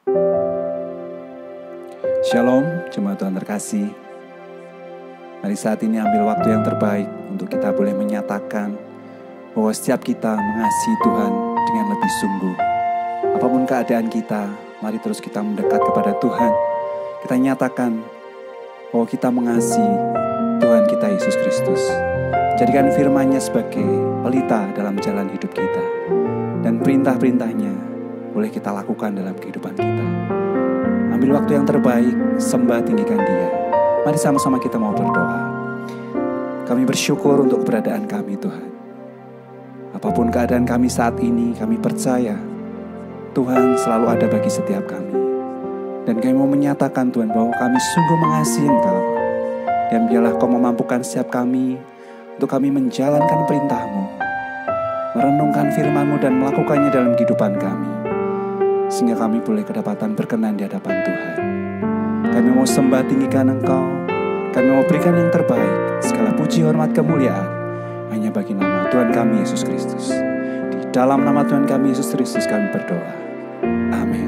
Shalom, jemaat Tuhan terkasih. Mari saat ini ambil waktu yang terbaik untuk kita boleh menyatakan bahwa setiap kita mengasihi Tuhan dengan lebih sungguh. Apapun keadaan kita, mari terus kita mendekat kepada Tuhan. Kita nyatakan bahwa kita mengasihi Tuhan kita Yesus Kristus. Jadikan firman-Nya sebagai pelita dalam jalan hidup kita. Dan perintah-perintahnya boleh kita lakukan dalam kehidupan kita. Ambil waktu yang terbaik, sembah tinggikan Dia. Mari sama-sama kita mau berdoa. Kami bersyukur untuk keberadaan kami, Tuhan. Apapun keadaan kami saat ini, kami percaya Tuhan selalu ada bagi setiap kami. Dan kami mau menyatakan, Tuhan, bahwa kami sungguh mengasihi Engkau. Dan biarlah Kau memampukan setiap kami untuk kami menjalankan perintah-Mu, merenungkan firman-Mu dan melakukannya dalam kehidupan kami. Sehingga kami boleh kedapatan berkenan di hadapan Tuhan. Kami mau sembah tinggikan Engkau. Kami mau berikan yang terbaik. Segala puji, hormat, kemuliaan hanya bagi nama Tuhan kami Yesus Kristus. Di dalam nama Tuhan kami Yesus Kristus kami berdoa. Amin.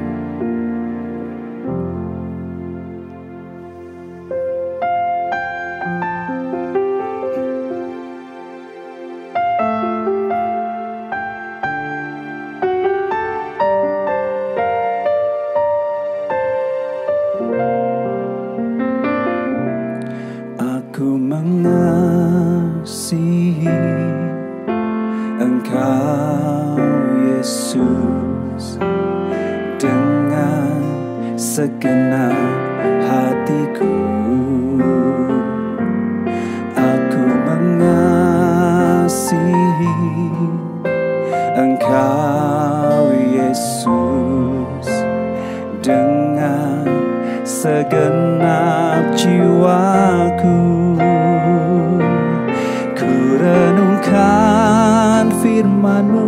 Aku mengasihi Engkau Yesus dengan segenap hatiku. Aku mengasihi Engkau Yesus dengan segenap jiwaku. Ku renungkan firman-Mu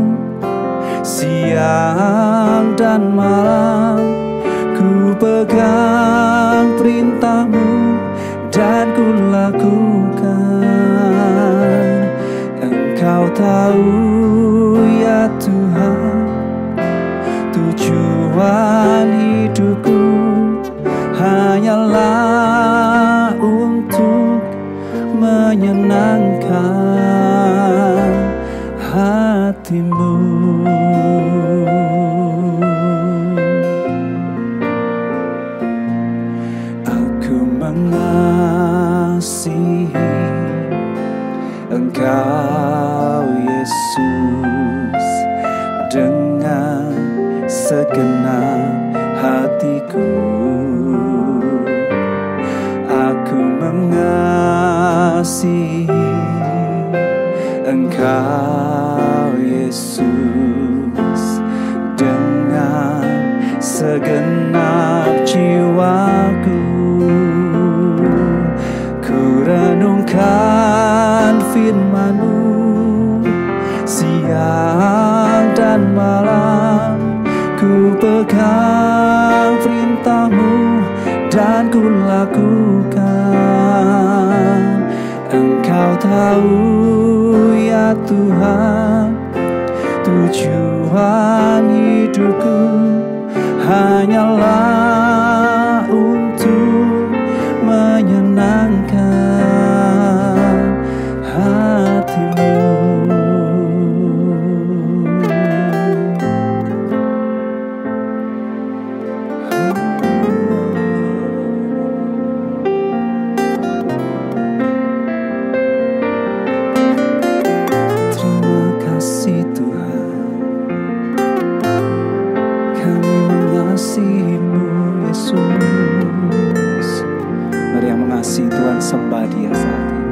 siang dan malam. Ku pegang perintah-Mu dan ku lakukan. Engkau tahu ya Tuhan, tujuan hidupku hanyalah untuk menyenangkan hati-Mu. Aku mengasihi Engkau Yesus dengan segenap hatiku. Aku mengasihi Engkau Yesus dengan segenap jiwaku. Ku renungkan firman-Mu siang dan malam. Ku pegang perintah-Mu dan ku lakukan. Engkau tahu ya Tuhan, tujuan hidupku hanyalah untuk menyenangkan hati-Mu. Tuhan, sembah Dia saat ini.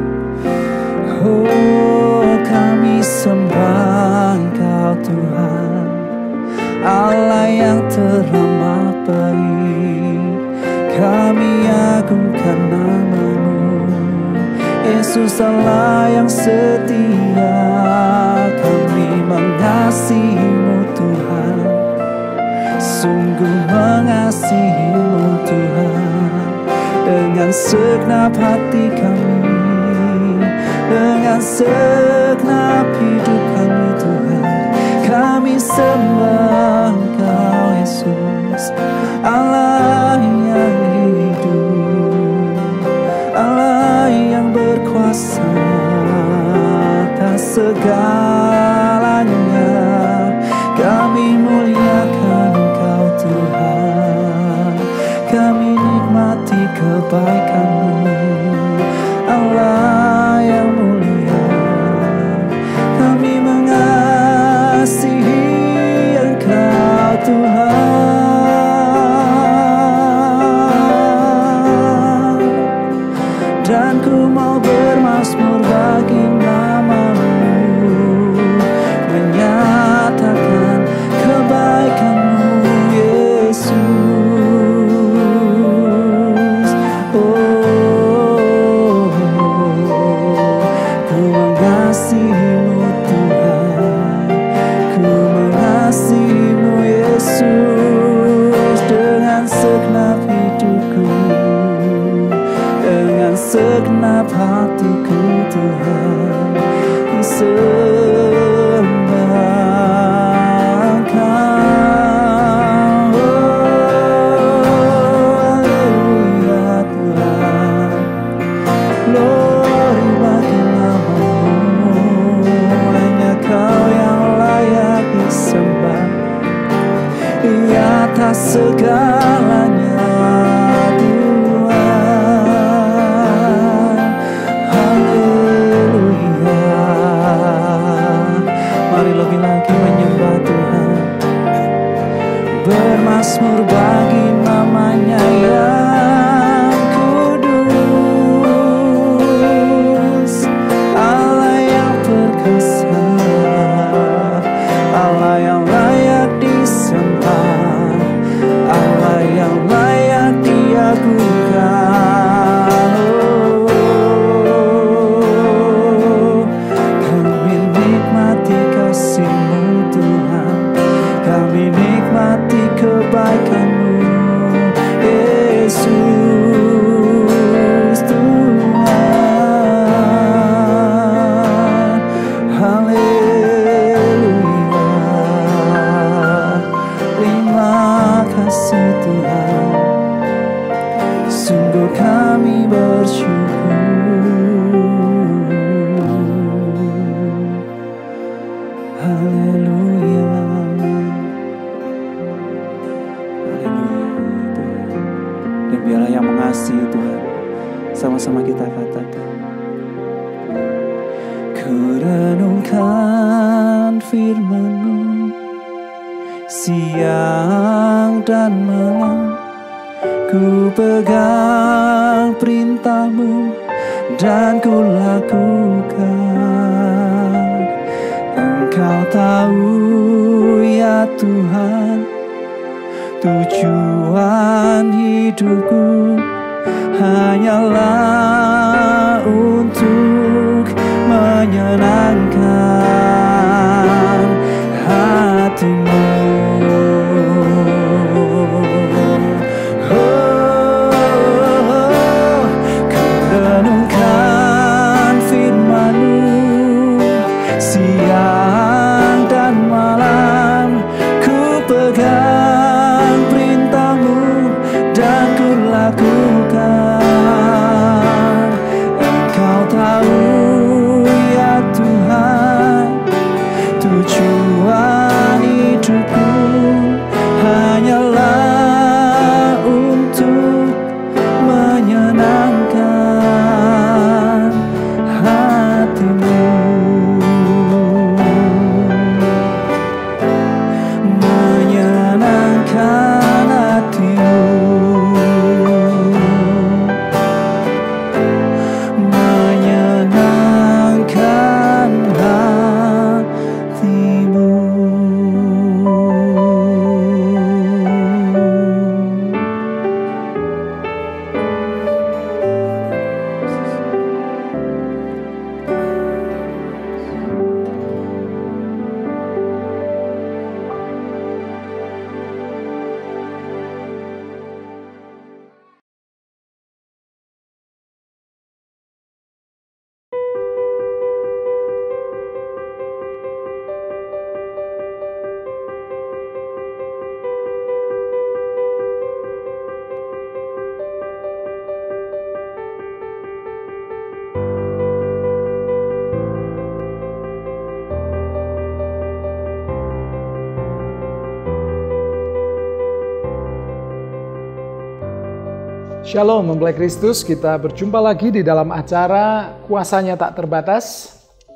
Oh, kami sembah Engkau Tuhan, Allah yang teramat baik. Kami agungkan nama-Mu, Yesus Allah yang setia. Kami mengasihi-Mu Tuhan, sungguh mengasihi-Mu Tuhan. Dengan segenap hati kami, dengan segenap hidup kami Tuhan, kami sembah Engkau Yesus. Allah yang hidup, Allah yang berkuasa atas segalanya. Kami muliakan Engkau Tuhan, kami nikmati kebaikan-Mu. Allah yang mulia, kami mengasihi Engkau Tuhan. Dan ku mau bermazmur bagi nama-Mu, menyatakan kebaikan-Mu, Yesus. Oh, ku mengasihi-Mu Tuhan, ku mengasihi-Mu Yesus, dengan segenap hidupku, dengan segenap hatiku Tuhan, ku sembah Engkau. Oh, haleluya Tuhan, glory bagi nama-Mu, hanya Kau yang layak disembah di atas segalanya Tuhan. Haleluya. Mari lebih lagi menyembah Tuhan, bermazmur bagi nama-Nya yang kudus. Allah yang perkasa, Allah yang layak disembah, Allah yang layak diagungkan. Oh, kami nikmati kasih-Mu Tuhan, kami nikmati kebaikan-Mu Yesus Tuhan. Haleluya, terima kasih Tuhan, sungguh kami bersyukur. Haleluya, haleluya Tuhan. Dan biarlah yang mengasihi Tuhan, sama-sama kita katakan, ku renungkan firman-Mu siang dan malam, ku pegang perintah-Mu dan ku lakukan. Engkau tahu ya Tuhan, tujuan hidupku hanyalah untuk menyenangkan hati-Mu. Ku renungkan firman-Mu siang dan malam, ku pegang perintah-Mu dan ku lakukan. Shalom, mempelai Kristus, kita berjumpa lagi di dalam acara Kuasanya Tak Terbatas.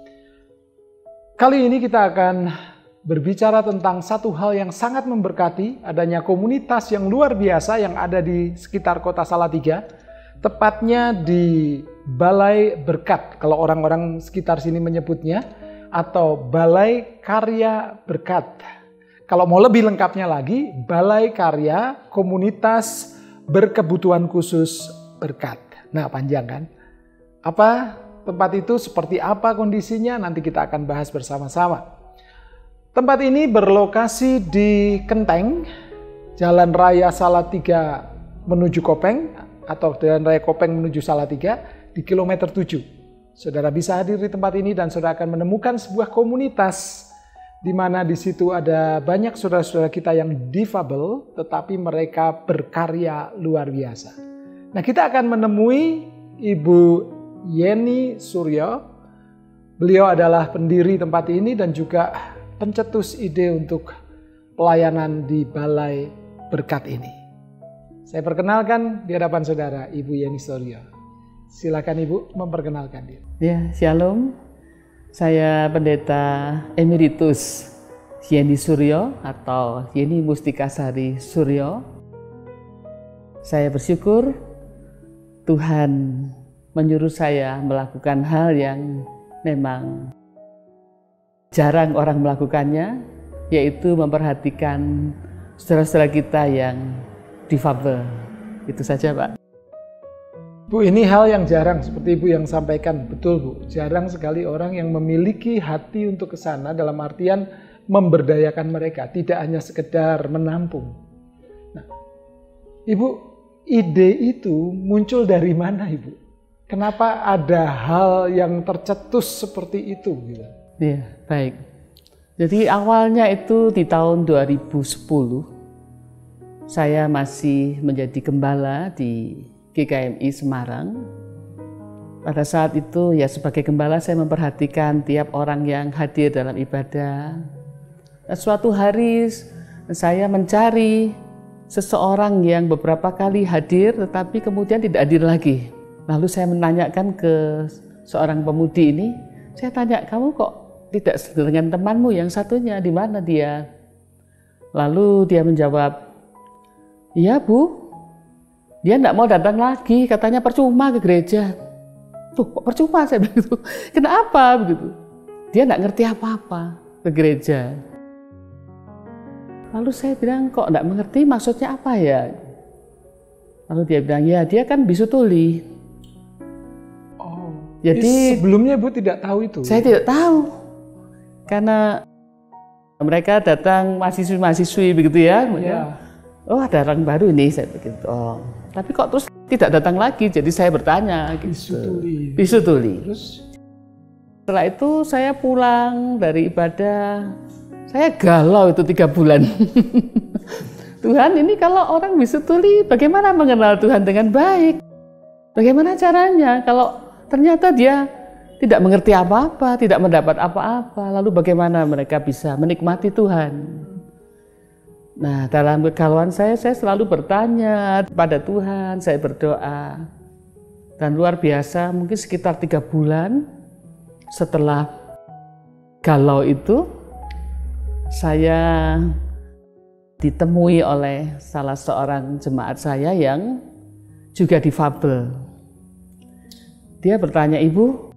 Kali ini kita akan berbicara tentang satu hal yang sangat memberkati, adanya komunitas yang luar biasa yang ada di sekitar kota Salatiga, tepatnya di Balai Berkat, kalau orang-orang sekitar sini menyebutnya, atau Balai Karya Berkat. Kalau mau lebih lengkapnya lagi, Balai Karya Komunitas Berkebutuhan Khusus Berkat. Nah, panjang kan? Apa tempat itu, seperti apa kondisinya, nanti kita akan bahas bersama-sama. Tempat ini berlokasi di Kenteng, Jalan Raya Salatiga menuju Kopeng, atau Jalan Raya Kopeng menuju Salatiga, di kilometer 7. Saudara bisa hadir di tempat ini dan saudara akan menemukan sebuah komunitas di mana di situ ada banyak saudara-saudara kita yang difabel, tetapi mereka berkarya luar biasa. Nah, kita akan menemui Ibu Yeni Suryo. Beliau adalah pendiri tempat ini dan juga pencetus ide untuk pelayanan di Balai Berkat ini. Saya perkenalkan di hadapan saudara Ibu Yeni Suryo. Silakan Ibu memperkenalkan diri. Ya, Shalom. Saya Pendeta Emeritus Yeni Suryo atau Yeni Mustikasari Suryo. Saya bersyukur Tuhan menyuruh saya melakukan hal yang memang jarang orang melakukannya, yaitu memperhatikan saudara-saudara kita yang difabel. Itu saja, Pak. Bu, ini hal yang jarang seperti Ibu yang sampaikan. Betul, Bu. Jarang sekali orang yang memiliki hati untuk ke sana, dalam artian memberdayakan mereka, tidak hanya sekedar menampung. Nah, Ibu, ide itu muncul dari mana, Ibu? Kenapa ada hal yang tercetus seperti itu? Gitu? Ya, baik. Jadi awalnya itu di tahun 2010, saya masih menjadi gembala di GKMI Semarang. Pada saat itu ya sebagai gembala saya memperhatikan tiap orang yang hadir dalam ibadah. Dan suatu hari saya mencari seseorang yang beberapa kali hadir tetapi kemudian tidak hadir lagi. Lalu saya menanyakan ke seorang pemudi ini, saya tanya, kamu kok tidak dengan temanmu yang satunya, di mana dia? Lalu dia menjawab, iya Bu, dia tidak mau datang lagi, katanya percuma ke gereja. Tuh, kok percuma, saya bilang gitu. Kenapa begitu? Dia tidak ngerti apa-apa ke gereja. Lalu saya bilang, kok tidak mengerti maksudnya apa ya? Lalu dia bilang, ya dia kan bisu tuli. Oh, jadi sebelumnya Ibu tidak tahu itu? Saya tidak tahu. Karena mereka datang mahasiswi-mahasiswi begitu ya. Ya. Oh, ada orang baru ini, saya begitu. Oh, tapi kok terus tidak datang lagi? Jadi saya bertanya gitu. Bisu tuli. Terus setelah itu saya pulang dari ibadah, saya galau itu 3 bulan. Tuhan, ini kalau orang bisu tuli bagaimana mengenal Tuhan dengan baik? Bagaimana caranya kalau ternyata dia tidak mengerti apa-apa, tidak mendapat apa-apa, lalu bagaimana mereka bisa menikmati Tuhan? Nah, dalam kegalauan saya selalu bertanya pada Tuhan, saya berdoa. Dan luar biasa, mungkin sekitar 3 bulan setelah galau itu, saya ditemui oleh salah seorang jemaat saya yang juga difabel. Dia bertanya, Ibu,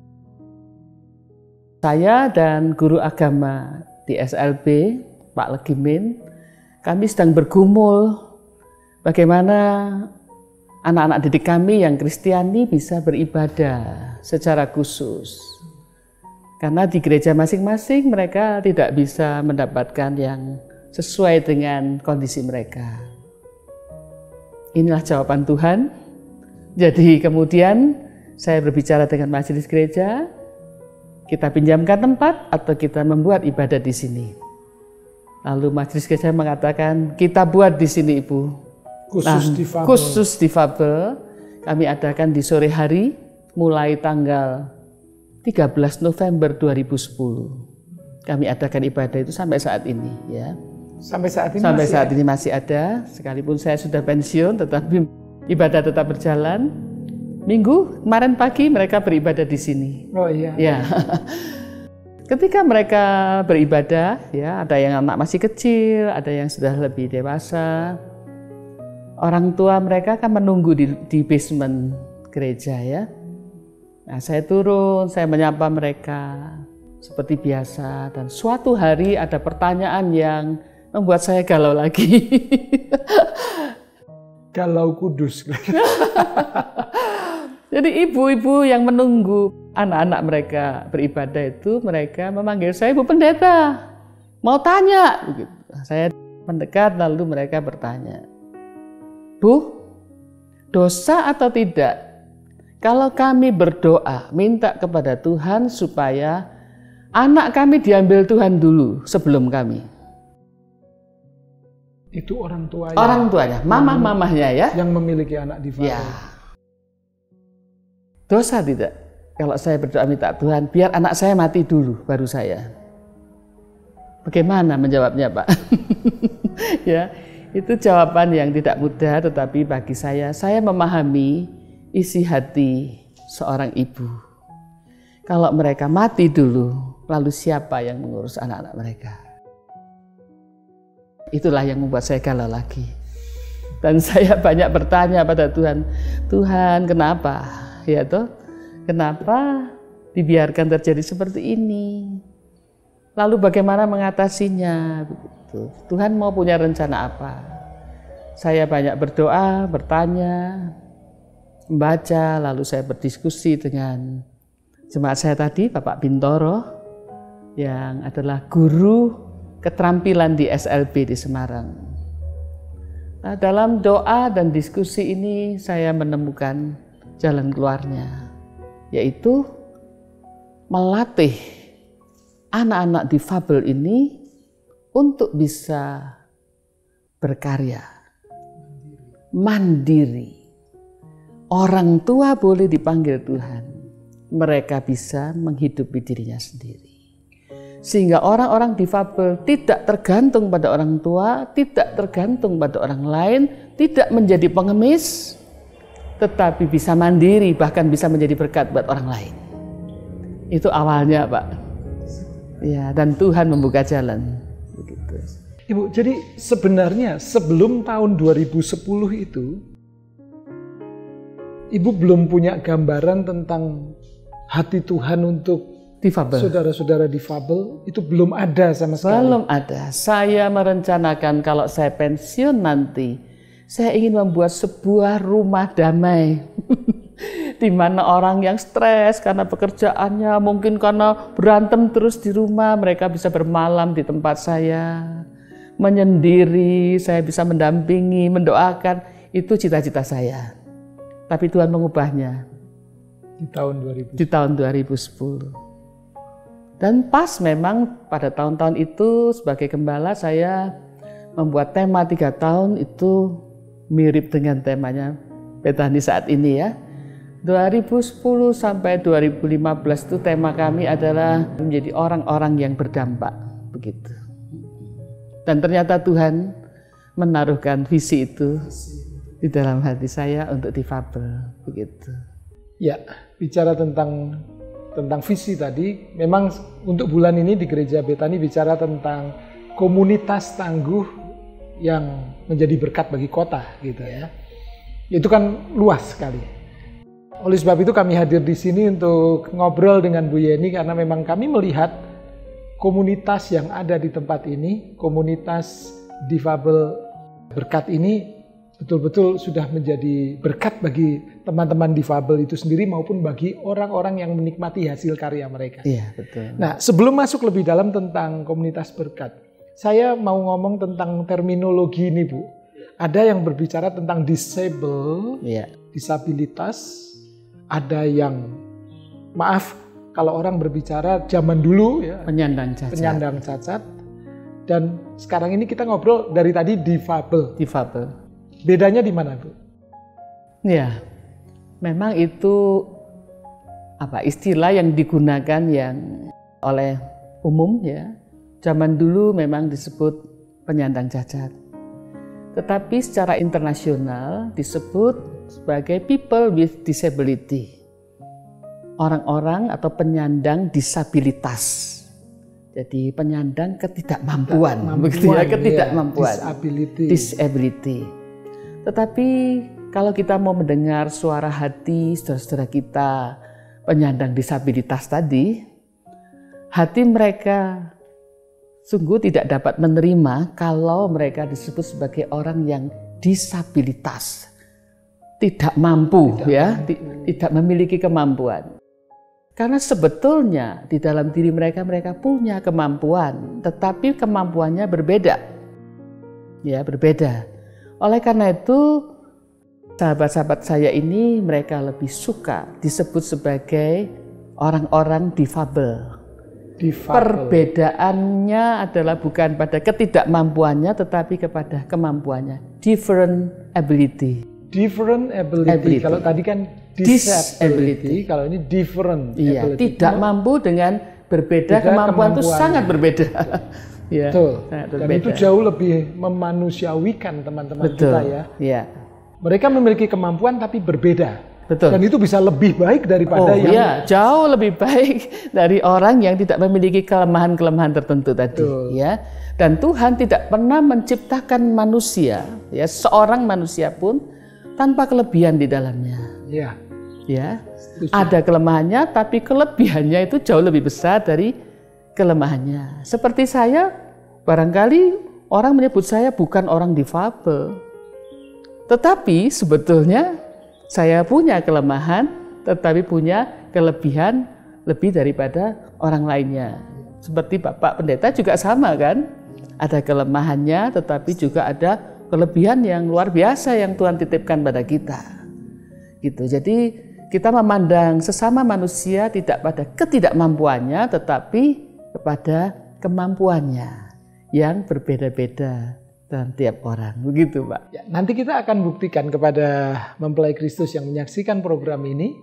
saya dan guru agama di SLB, Pak Legimin, kami sedang bergumul bagaimana anak-anak didik kami yang Kristiani bisa beribadah secara khusus. Karena di gereja masing-masing mereka tidak bisa mendapatkan yang sesuai dengan kondisi mereka. Inilah jawaban Tuhan. Jadi kemudian saya berbicara dengan majelis gereja, kita pinjamkan tempat atau kita membuat ibadah di sini. Lalu majelis gereja mengatakan, kita buat di sini Ibu. Khusus difabel. Kami adakan di sore hari mulai tanggal 13 November 2010. Kami adakan ibadah itu sampai saat ini ya. Sampai saat ini sampai saat ini masih ada, sekalipun saya sudah pensiun, tetapi Ibadah tetap berjalan. Minggu kemarin pagi mereka beribadah di sini. Oh iya. Ya. Ketika mereka beribadah, ya ada yang anak masih kecil, ada yang sudah lebih dewasa. Orang tua mereka kan menunggu di basement gereja ya. Nah, saya turun, saya menyapa mereka seperti biasa. Dan suatu hari ada pertanyaan yang membuat saya galau lagi. Galau kudus. Jadi ibu-ibu yang menunggu anak-anak mereka beribadah itu, mereka memanggil saya, "Bu Pendeta, mau tanya." Begitu. Saya mendekat lalu mereka bertanya, "Bu, dosa atau tidak kalau kami berdoa minta kepada Tuhan supaya anak kami diambil Tuhan dulu sebelum kami?" Itu orang tuanya. Orang tuanya, mamah-mamahnya ya. Yang memiliki anak difabel. Ya. Dosa tidak kalau saya berdoa minta Tuhan biar anak saya mati dulu baru saya? Bagaimana menjawabnya, Pak? Ya, itu jawaban yang tidak mudah, tetapi bagi saya memahami isi hati seorang ibu. Kalau mereka mati dulu, lalu siapa yang mengurus anak-anak mereka? Itulah yang membuat saya galau lagi. Dan saya banyak bertanya pada Tuhan, "Tuhan, kenapa? Ya toh, kenapa dibiarkan terjadi seperti ini? Lalu bagaimana mengatasinya?" Begitu. Tuhan mau punya rencana apa? Saya banyak berdoa, bertanya, membaca, lalu saya berdiskusi dengan jemaat saya tadi, Bapak Bintoro, yang adalah guru keterampilan di SLB di Semarang. Nah, dalam doa dan diskusi ini saya menemukan jalan keluarnya, yaitu melatih anak-anak difabel ini untuk bisa berkarya, mandiri. Orang tua boleh dipanggil Tuhan, mereka bisa menghidupi dirinya sendiri. Sehingga orang-orang difabel tidak tergantung pada orang tua, tidak tergantung pada orang lain, tidak menjadi pengemis, tetapi bisa mandiri, bahkan bisa menjadi berkat buat orang lain. Itu awalnya, Pak. Ya, dan Tuhan membuka jalan. Begitu. Ibu, jadi sebenarnya sebelum tahun 2010 itu, Ibu belum punya gambaran tentang hati Tuhan untuk difabel. Saudara-saudara difabel, itu belum ada sama sekali. Belum ada. Saya merencanakan kalau saya pensiun nanti, saya ingin membuat sebuah rumah damai. Di mana orang yang stres karena pekerjaannya, mungkin karena berantem terus di rumah, mereka bisa bermalam di tempat saya, menyendiri, saya bisa mendampingi, mendoakan. Itu cita-cita saya. Tapi Tuhan mengubahnya di tahun 2010. Dan pas memang pada tahun-tahun itu sebagai gembala saya membuat tema 3 tahun itu mirip dengan temanya Bethani saat ini ya. 2010 sampai 2015 itu tema kami adalah menjadi orang-orang yang berdampak, begitu. Dan ternyata Tuhan menaruhkan visi itu di dalam hati saya untuk difabel, begitu. Ya, bicara tentang visi tadi, memang untuk bulan ini di Gereja Bethani bicara tentang komunitas tangguh yang menjadi berkat bagi kota, gitu ya. Itu kan luas sekali. Oleh sebab itu kami hadir di sini untuk ngobrol dengan Bu Yeni karena memang kami melihat komunitas yang ada di tempat ini, komunitas difabel berkat ini betul-betul sudah menjadi berkat bagi teman-teman difabel itu sendiri maupun bagi orang-orang yang menikmati hasil karya mereka. Iya, betul. Nah, sebelum masuk lebih dalam tentang komunitas berkat, saya mau ngomong tentang terminologi ini, Bu. Ada yang berbicara tentang disable, disabilitas. Ada yang, maaf kalau orang berbicara zaman dulu ya, penyandang cacat. Dan sekarang ini kita ngobrol dari tadi difabel. Bedanya di mana, Bu? Ya, memang itu istilah yang digunakan yang oleh umum ya. Zaman dulu memang disebut penyandang cacat. Tetapi secara internasional disebut sebagai people with disability. Orang-orang atau penyandang disabilitas. Jadi penyandang ketidakmampuan, begitu ya, ketidakmampuan. Disability. Tetapi kalau kita mau mendengar suara hati saudara-saudara kita penyandang disabilitas tadi, hati mereka sungguh tidak dapat menerima kalau mereka disebut sebagai orang yang disabilitas, tidak mampu, tidak memiliki kemampuan. Karena sebetulnya di dalam diri mereka punya kemampuan, tetapi kemampuannya berbeda. Ya, berbeda. Oleh karena itu, sahabat-sahabat saya ini mereka lebih suka disebut sebagai orang-orang difabel. Perbedaannya adalah bukan pada ketidakmampuannya tetapi kepada kemampuannya. Different ability. Kalau tadi kan disability, kalau ini different ability. Tidak mampu dengan berbeda kemampuan itu sangat berbeda. Ya, betul. Dan itu jauh lebih memanusiawikan teman-teman kita ya. Mereka memiliki kemampuan tapi berbeda. Betul. Dan itu bisa lebih baik daripada jauh lebih baik dari orang yang tidak memiliki kelemahan-kelemahan tertentu tadi. Ya. Dan Tuhan tidak pernah menciptakan manusia, ya, seorang manusia pun tanpa kelebihan di dalamnya. Ya. Ada kelemahannya tapi kelebihannya itu jauh lebih besar dari kelemahannya. Seperti saya, barangkali orang menyebut saya bukan orang difabel. Tetapi sebetulnya saya punya kelemahan, tetapi punya kelebihan lebih daripada orang lainnya. Seperti Bapak Pendeta juga sama kan? Ada kelemahannya, tetapi juga ada kelebihan yang luar biasa yang Tuhan titipkan pada kita. Gitu. Jadi kita memandang sesama manusia tidak pada ketidakmampuannya, tetapi kepada kemampuannya yang berbeda-beda dalam tiap orang, begitu Pak. Ya, nanti kita akan buktikan kepada mempelai Kristus yang menyaksikan program ini.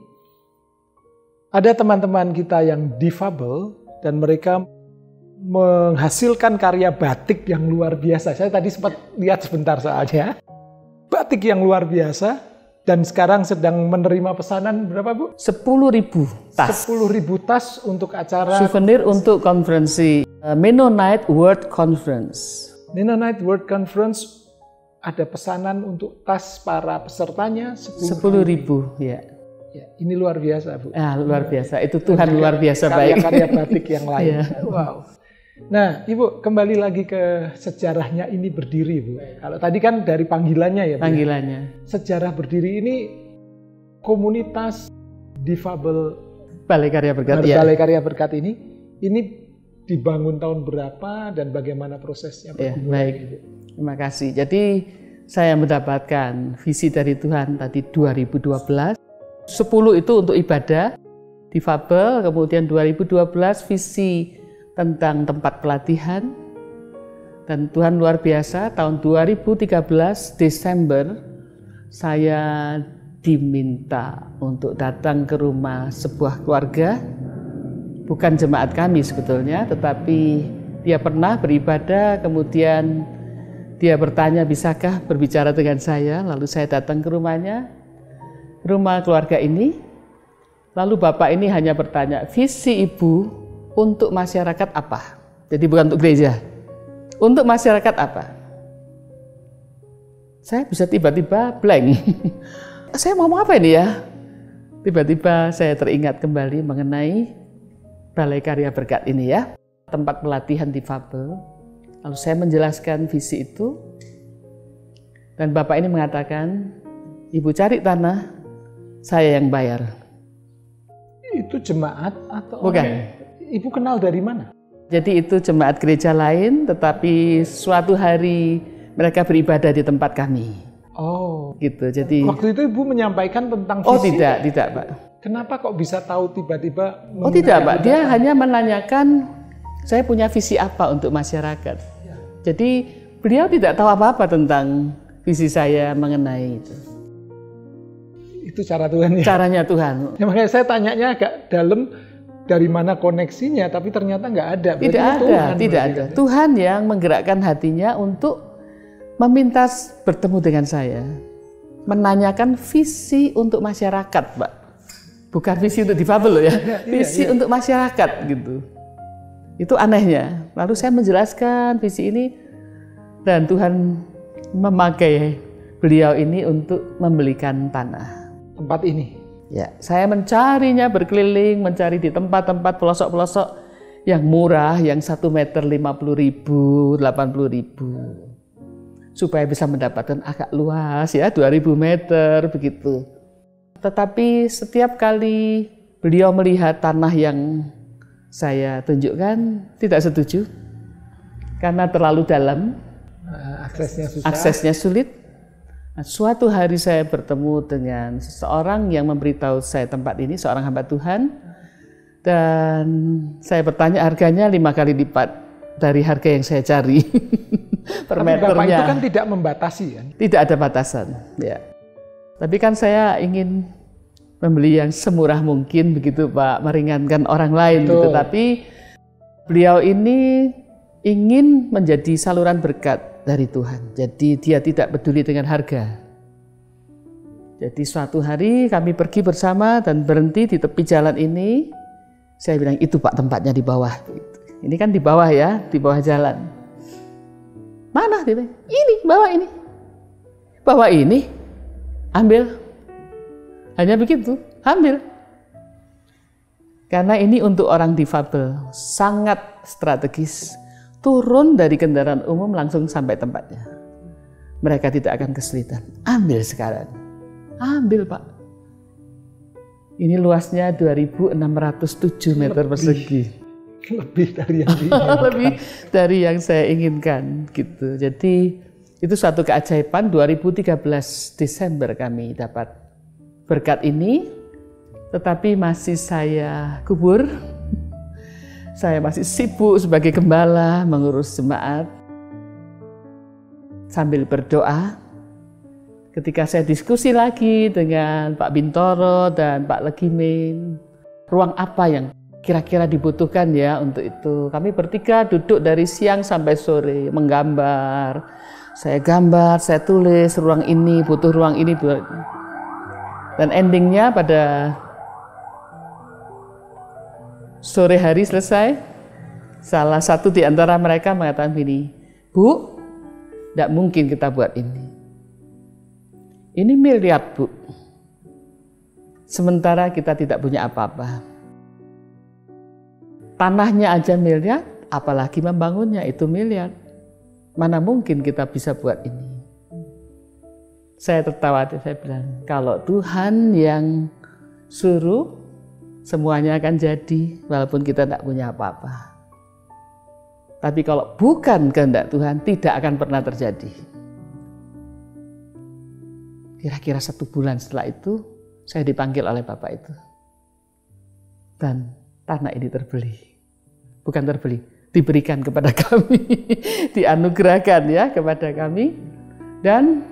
Ada teman-teman kita yang difabel dan mereka menghasilkan karya batik yang luar biasa. Saya tadi sempat lihat sebentar soalnya. Batik yang luar biasa dan sekarang sedang menerima pesanan berapa Bu? 10.000 tas. 10.000 tas untuk acara souvenir untuk konferensi Mennonite World Conference. Mennonite World Conference ada pesanan untuk tas para pesertanya 10.000 ya. Ya, ini luar biasa Bu. Luar biasa, itu Tuhan luar biasa baik. Karya batik yang lain. Wow. Nah Ibu kembali lagi ke sejarahnya ini berdiri Bu. Kalau tadi kan dari panggilannya ya Bu. Panggilannya. Sejarah berdiri ini komunitas difabel Balai Karya Berkat. Balai Karya Berkat ini dibangun tahun berapa dan bagaimana prosesnya? Baik, terima kasih. Jadi saya mendapatkan visi dari Tuhan tadi 2012. 10 itu untuk ibadah difabel, kemudian 2012 visi tentang tempat pelatihan. Dan Tuhan luar biasa, tahun 2013 Desember saya diminta untuk datang ke rumah sebuah keluarga. Bukan jemaat kami sebetulnya, tetapi dia pernah beribadah, kemudian dia bertanya, bisakah berbicara dengan saya? Lalu saya datang ke rumahnya, rumah keluarga ini. Lalu Bapak ini hanya bertanya, visi Ibu untuk masyarakat apa? Jadi bukan untuk gereja. Untuk masyarakat apa? Saya bisa tiba-tiba blank. Saya mau ngomong apa ini ya? Tiba-tiba saya teringat kembali mengenai Balai Karya Berkat ini ya, tempat pelatihan difabel. Lalu saya menjelaskan visi itu, dan Bapak ini mengatakan, Ibu cari tanah, saya yang bayar. Itu jemaat atau bukan? Ibu kenal dari mana? Jadi itu jemaat gereja lain, tetapi suatu hari mereka beribadah di tempat kami. Oh, gitu. Jadi waktu itu Ibu menyampaikan tentang visi? Oh tidak Pak. Kenapa kok bisa tahu tiba-tiba? Oh tidak Pak, dia hanya menanyakan saya punya visi apa untuk masyarakat. Ya. Jadi beliau tidak tahu apa-apa tentang visi saya mengenai itu. Itu cara Tuhan ya? Caranya Tuhan. Ya, makanya saya tanyanya agak dalam, dari mana koneksinya, tapi ternyata nggak ada. Tidak ada. Tuhan yang menggerakkan hatinya untuk meminta bertemu dengan saya. menanyakan visi untuk masyarakat, Pak. Bukan visi untuk difabel loh ya, visi untuk masyarakat gitu. Itu anehnya. Lalu saya menjelaskan visi ini dan Tuhan memakai beliau ini untuk membelikan tanah. Tempat ini. Ya, saya mencarinya berkeliling, mencari di tempat-tempat pelosok-pelosok yang murah, yang 1 meter 50.000, 80.000. Supaya bisa mendapatkan agak luas ya, 2000 meter begitu. Tetapi setiap kali beliau melihat tanah yang saya tunjukkan, tidak setuju karena terlalu dalam, aksesnya susah. Aksesnya sulit. Nah, suatu hari saya bertemu dengan seseorang yang memberitahu saya tempat ini, seorang hamba Tuhan, dan saya bertanya harganya 5 kali lipat dari harga yang saya cari per meternya. Bapak itu kan tidak membatasi kan? Tidak ada batasan, ya. Tapi kan saya ingin membeli yang semurah mungkin begitu Pak, meringankan orang lain gitu. Tapi beliau ini ingin menjadi saluran berkat dari Tuhan. Jadi dia tidak peduli dengan harga. Jadi suatu hari kami pergi bersama dan berhenti di tepi jalan ini. Saya bilang, itu Pak tempatnya di bawah. Ini kan di bawah ya, di bawah jalan. Mana? Dia bilang, ini, bawah ini. Bawah ini, ambil. Hanya begitu, ambil. Karena ini untuk orang difabel, sangat strategis. Turun dari kendaraan umum langsung sampai tempatnya. Mereka tidak akan kesulitan. Ambil sekarang. Ambil Pak. Ini luasnya 2.607 meter persegi. Lebih dari yang diinginkan. Lebih dari yang saya inginkan. Gitu. Jadi itu suatu keajaiban. 2013 Desember kami dapat berkat ini, tetapi masih saya kubur. Saya masih sibuk sebagai gembala mengurus jemaat sambil berdoa. Ketika saya diskusi lagi dengan Pak Bintoro dan Pak Legimin, ruang apa yang kira-kira dibutuhkan ya untuk itu. Kami bertiga duduk dari siang sampai sore menggambar. Saya gambar, saya tulis ruang ini, butuh ruang ini. Dan endingnya pada sore hari selesai, salah satu di antara mereka mengatakan begini, Bu, tidak mungkin kita buat ini. Ini miliar Bu, sementara kita tidak punya apa-apa. Tanahnya aja miliar, apalagi membangunnya itu miliar. Mana mungkin kita bisa buat ini? Saya tertawa, saya bilang, kalau Tuhan yang suruh, semuanya akan jadi, walaupun kita tidak punya apa-apa. Tapi kalau bukan kehendak Tuhan, tidak akan pernah terjadi. Kira-kira 1 bulan setelah itu, saya dipanggil oleh Bapak itu. Dan tanah ini terbeli. Bukan terbeli, diberikan kepada kami. Dianugerahkan ya kepada kami. Dan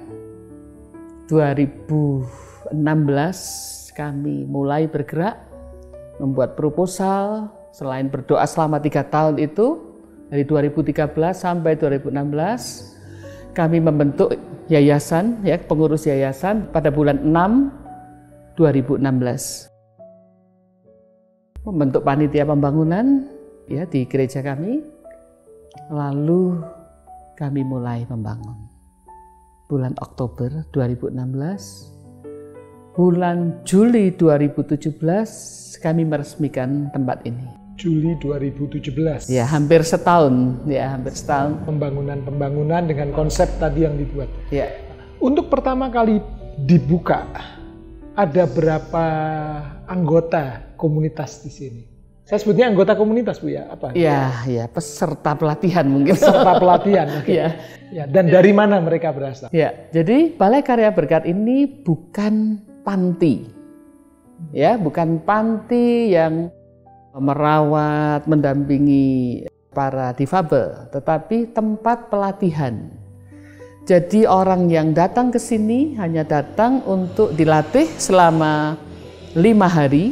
2016 kami mulai bergerak, membuat proposal. Selain berdoa selama 3 tahun itu, dari 2013 sampai 2016, kami membentuk yayasan, ya, pengurus yayasan pada bulan 6 2016. Membentuk panitia pembangunan ya di gereja kami. Lalu kami mulai membangun. Bulan Oktober 2016, bulan Juli 2017 kami meresmikan tempat ini. Juli 2017. Ya, hampir setahun. Ya, hampir setahun. Pembangunan dengan konsep tadi yang dibuat. Ya. Untuk pertama kali dibuka, ada berapa anggota komunitas di sini? Saya sebutnya anggota komunitas, Bu ya? Apa? Ya, peserta pelatihan mungkin. Peserta pelatihan. Okay. Ya. Ya. Dan dari mana mereka berasal? Ya, jadi Balai Karya Berkat ini bukan panti. Ya, bukan panti yang merawat, mendampingi para difabel, tetapi tempat pelatihan. Jadi orang yang datang ke sini hanya datang untuk dilatih selama 5 hari,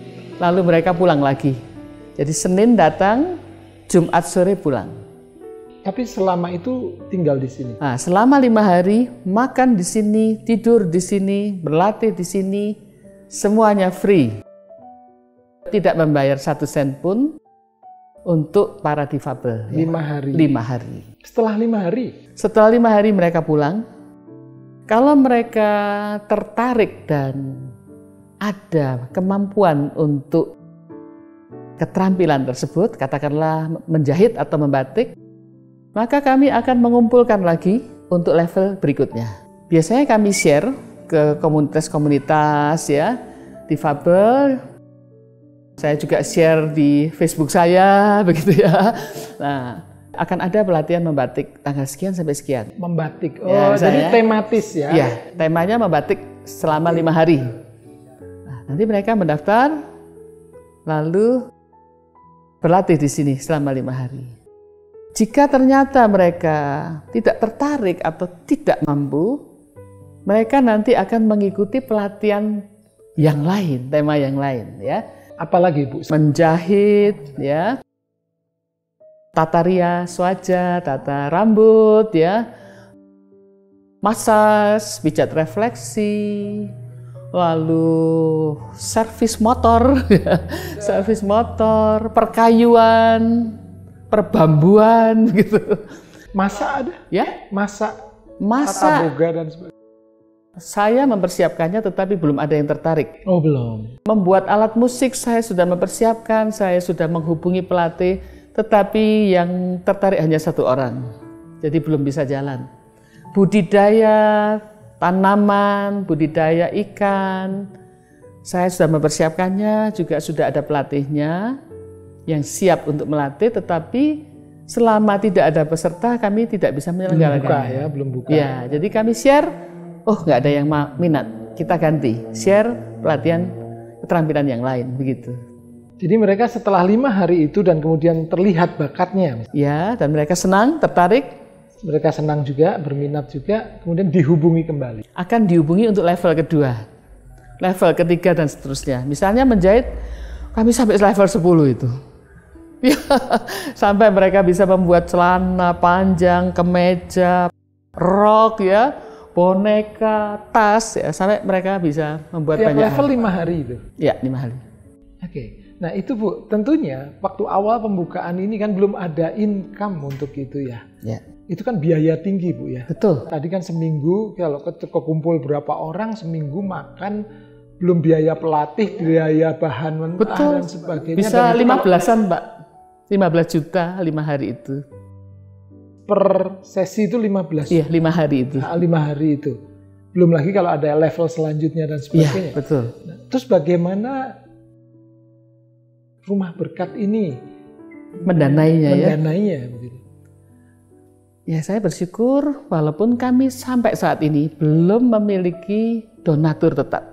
lalu mereka pulang lagi. Jadi Senin datang, Jumat sore pulang. Tapi selama itu tinggal di sini. Nah, selama 5 hari, makan di sini, tidur di sini, berlatih di sini, semuanya free. Tidak membayar 1 sen pun untuk para difabel. 5 hari. 5 hari. Setelah 5 hari? Setelah 5 hari mereka pulang. Kalau mereka tertarik dan ada kemampuan untuk keterampilan tersebut, katakanlah menjahit atau membatik, maka kami akan mengumpulkan lagi untuk level berikutnya. Biasanya kami share ke komunitas-komunitas ya, difabel. Saya juga share di Facebook saya, begitu ya. Nah, akan ada pelatihan membatik tanggal sekian sampai sekian. Membatik, Ya, jadi tematis ya? Iya, temanya membatik selama 5 hari. Nah, nanti mereka mendaftar, lalu berlatih di sini selama 5 hari. Jika ternyata mereka tidak tertarik atau tidak mampu, mereka nanti akan mengikuti pelatihan yang lain, tema yang lain ya. Apalagi Bu? Menjahit ya, tata rias wajah, tata rambut ya, masas, pijat refleksi, lalu servis motor, servis motor, perkayuan, perbambuan gitu. Masak ada? Ya, Masak, masa tata boga dan sebagainya. saya mempersiapkannya tetapi belum ada yang tertarik. Oh belum. Membuat alat musik saya sudah mempersiapkan, saya sudah menghubungi pelatih, tetapi yang tertarik hanya 1 orang. Jadi belum bisa jalan. Budidaya tanaman, budidaya ikan, saya sudah mempersiapkannya, juga sudah ada pelatihnya yang siap untuk melatih, tetapi selama tidak ada peserta kami tidak bisa menyelenggarakannya. Belum buka. Ya, jadi kami share, oh nggak ada yang minat, kita ganti, share pelatihan keterampilan yang lain, begitu. Jadi mereka setelah 5 hari itu dan kemudian terlihat bakatnya. Ya, dan mereka senang, tertarik, Mereka senang juga, berminat juga, kemudian dihubungi kembali. akan dihubungi untuk level kedua, level ketiga dan seterusnya. Misalnya menjahit, kami sampai level 10 itu. Ya, sampai mereka bisa membuat celana panjang, kemeja, rok ya, boneka, tas ya, sampai mereka bisa membuat Tiap banyak level hal. 5 hari itu. Ya, 5 hari. Oke. Nah itu Bu, tentunya waktu awal pembukaan ini kan belum ada income untuk itu ya. Ya, Itu kan biaya tinggi Bu ya. betul. Tadi kan seminggu kalau kekumpul berapa orang seminggu makan, belum biaya pelatih, biaya bahan mentah Betul. dan sebagainya. Bisa Dan itu 15-an, Mbak. 15 juta 5 hari itu. per sesi itu 15. Iya, 5 hari itu. Nah, 5 hari itu. Belum lagi kalau ada level selanjutnya dan Iya, sebagainya. betul. Nah, terus bagaimana Rumah Berkat ini Mendanainya ya. mendanainya begitu? Ya, saya bersyukur walaupun kami sampai saat ini belum memiliki donatur tetap.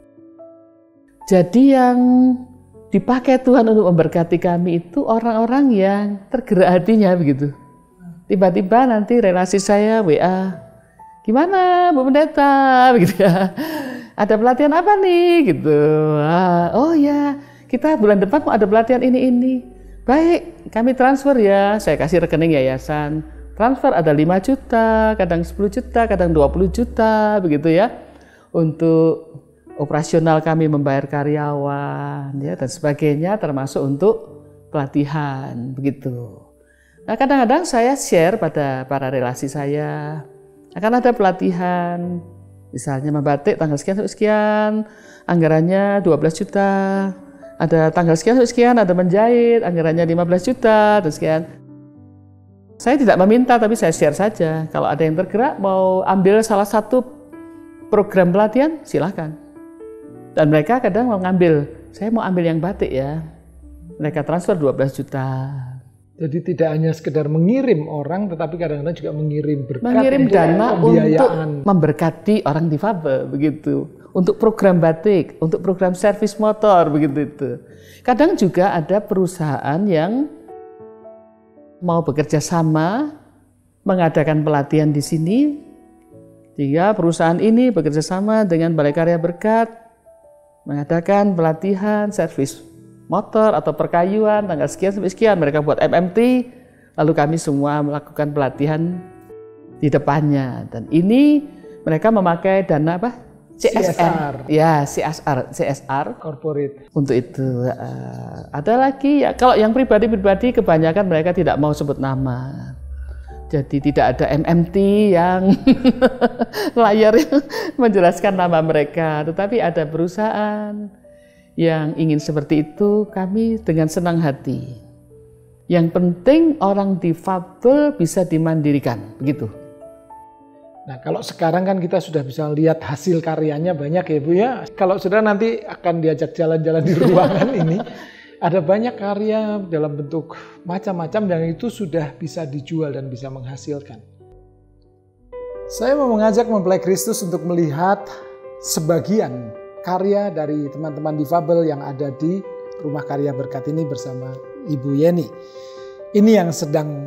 Jadi yang dipakai Tuhan untuk memberkati kami itu orang-orang yang tergerak hatinya begitu. Tiba-tiba nanti relasi saya WA, gimana Bu Pendeta begitu ya. Ada pelatihan apa nih gitu. Oh ya, kita bulan depan mau ada pelatihan ini. Baik, kami transfer ya. Saya kasih rekening yayasan. Transfer ada 5 juta, kadang 10 juta, kadang 20 juta begitu ya. Untuk operasional kami membayar karyawan ya dan sebagainya, termasuk untuk pelatihan begitu. Nah, kadang-kadang saya share pada para relasi saya, akan ada pelatihan, misalnya membatik tanggal sekian sampai sekian, anggarannya 12 juta, ada tanggal sekian sampai sekian, ada menjahit, anggarannya 15 juta, dan sekian. Saya tidak meminta, tapi saya share saja. Kalau ada yang tergerak mau ambil salah satu program pelatihan, silakan. Dan mereka kadang mau ngambil, saya mau ambil yang batik ya. Mereka transfer 12 juta. Jadi tidak hanya sekedar mengirim orang, tetapi kadang-kadang juga mengirim berkat, Mengirim untuk dana untuk pembiayaan. memberkati orang difabel, begitu. Untuk program batik, untuk program servis motor, begitu itu. Kadang juga ada perusahaan yang mau bekerja sama, mengadakan pelatihan di sini. Jika perusahaan ini bekerja sama dengan Balai Karya Berkat, mengadakan pelatihan servis motor atau perkayuan tanggal sekian sampai sekian, mereka buat MMT, Lalu kami semua melakukan pelatihan di depannya. Dan ini mereka memakai dana apa? CSR. Ya, CSR Corporate. untuk itu. Ada lagi ya, kalau yang pribadi-pribadi kebanyakan mereka tidak mau sebut nama. Jadi tidak ada MMT yang layar yang menjelaskan nama mereka. Tetapi ada perusahaan yang ingin seperti itu, kami dengan senang hati. Yang penting orang difabel bisa dimandirikan, begitu. Nah, kalau sekarang kan kita sudah bisa lihat hasil karyanya banyak ya Bu ya. Kalau saudara nanti akan diajak jalan-jalan di ruangan ini, ada banyak karya dalam bentuk macam-macam yang itu sudah bisa dijual dan bisa menghasilkan. Saya mau mengajak mempelai Kristus untuk melihat sebagian karya dari teman-teman difabel yang ada di Rumah Karya Berkat ini bersama Ibu Yeni. Ini yang sedang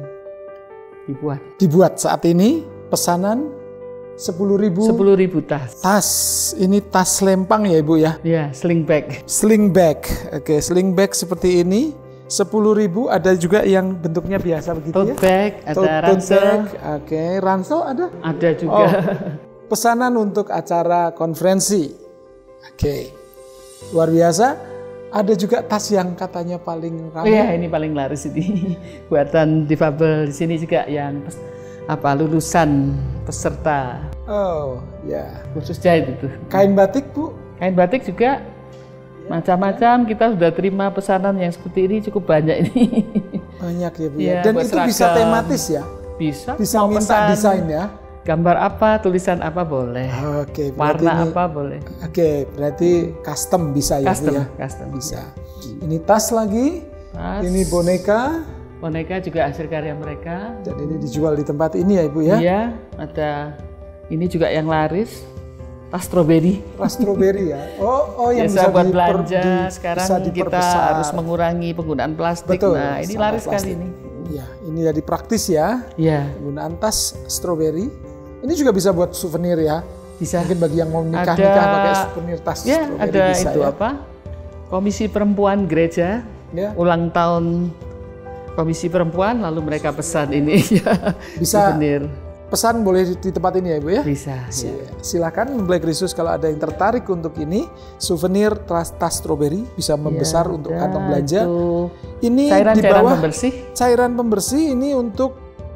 dibuat saat ini, pesanan 10.000 tas. Tas. Ini tas lempang ya Ibu ya? Ya, sling bag. Sling bag. Oke, sling bag seperti ini. 10.000, ada juga yang bentuknya biasa begitu Tote ya? bag, ada ransel. Oke, ransel ada? Ada juga. Pesanan untuk acara konferensi. Oke. Luar biasa. Ada juga tas yang katanya paling ramai. Iya, ini paling laris ini. Buatan difabel di sini juga yang lulusan peserta. Oh, ya. Khusus jahit itu. Kain batik, Bu? Kain batik juga macam-macam. Kita sudah terima pesanan yang seperti ini cukup banyak ini. Banyak ya Bu. Ya, Dan buat itu seragam. bisa tematis ya? Bisa. Bisa mau minta pesan desain ya? gambar apa, tulisan apa boleh. Oke, berarti warna ini, apa boleh. Oke, berarti custom bisa ya Bu Custom, ya? custom. Bisa. Ini tas lagi. Tas. Ini boneka. Boneka juga hasil karya mereka. Dan ini dijual di tempat ini ya Ibu ya? Iya, ada ini juga yang laris. Tas stroberi. Tas stroberi ya. Oh yang Biasa bisa buat belanja. Sekarang bisa kita diperbesar. harus mengurangi penggunaan plastik. Betul, Nah, ini sampah laris sekali plastik. ini. Ya, ini jadi praktis ya. Iya, Penggunaan tas stroberi. Ini juga bisa buat souvenir ya. bisa. Mungkin bagi yang mau nikah pakai souvenir tas Ya, stroberi ada bisa itu ya. apa? Komisi Perempuan Gereja. Ya. Ulang tahun Komisi Perempuan, lalu mereka pesan ini ya. Bisa Souvenir. pesan boleh di tempat ini ya Bu ya? Bisa, ya. Silakan mempelai Kristus kalau ada yang tertarik untuk ini, souvenir tas stroberi bisa membesar untuk ada kantong belanja. itu. Ini Cairan di bawah pembersih. cairan pembersih ini untuk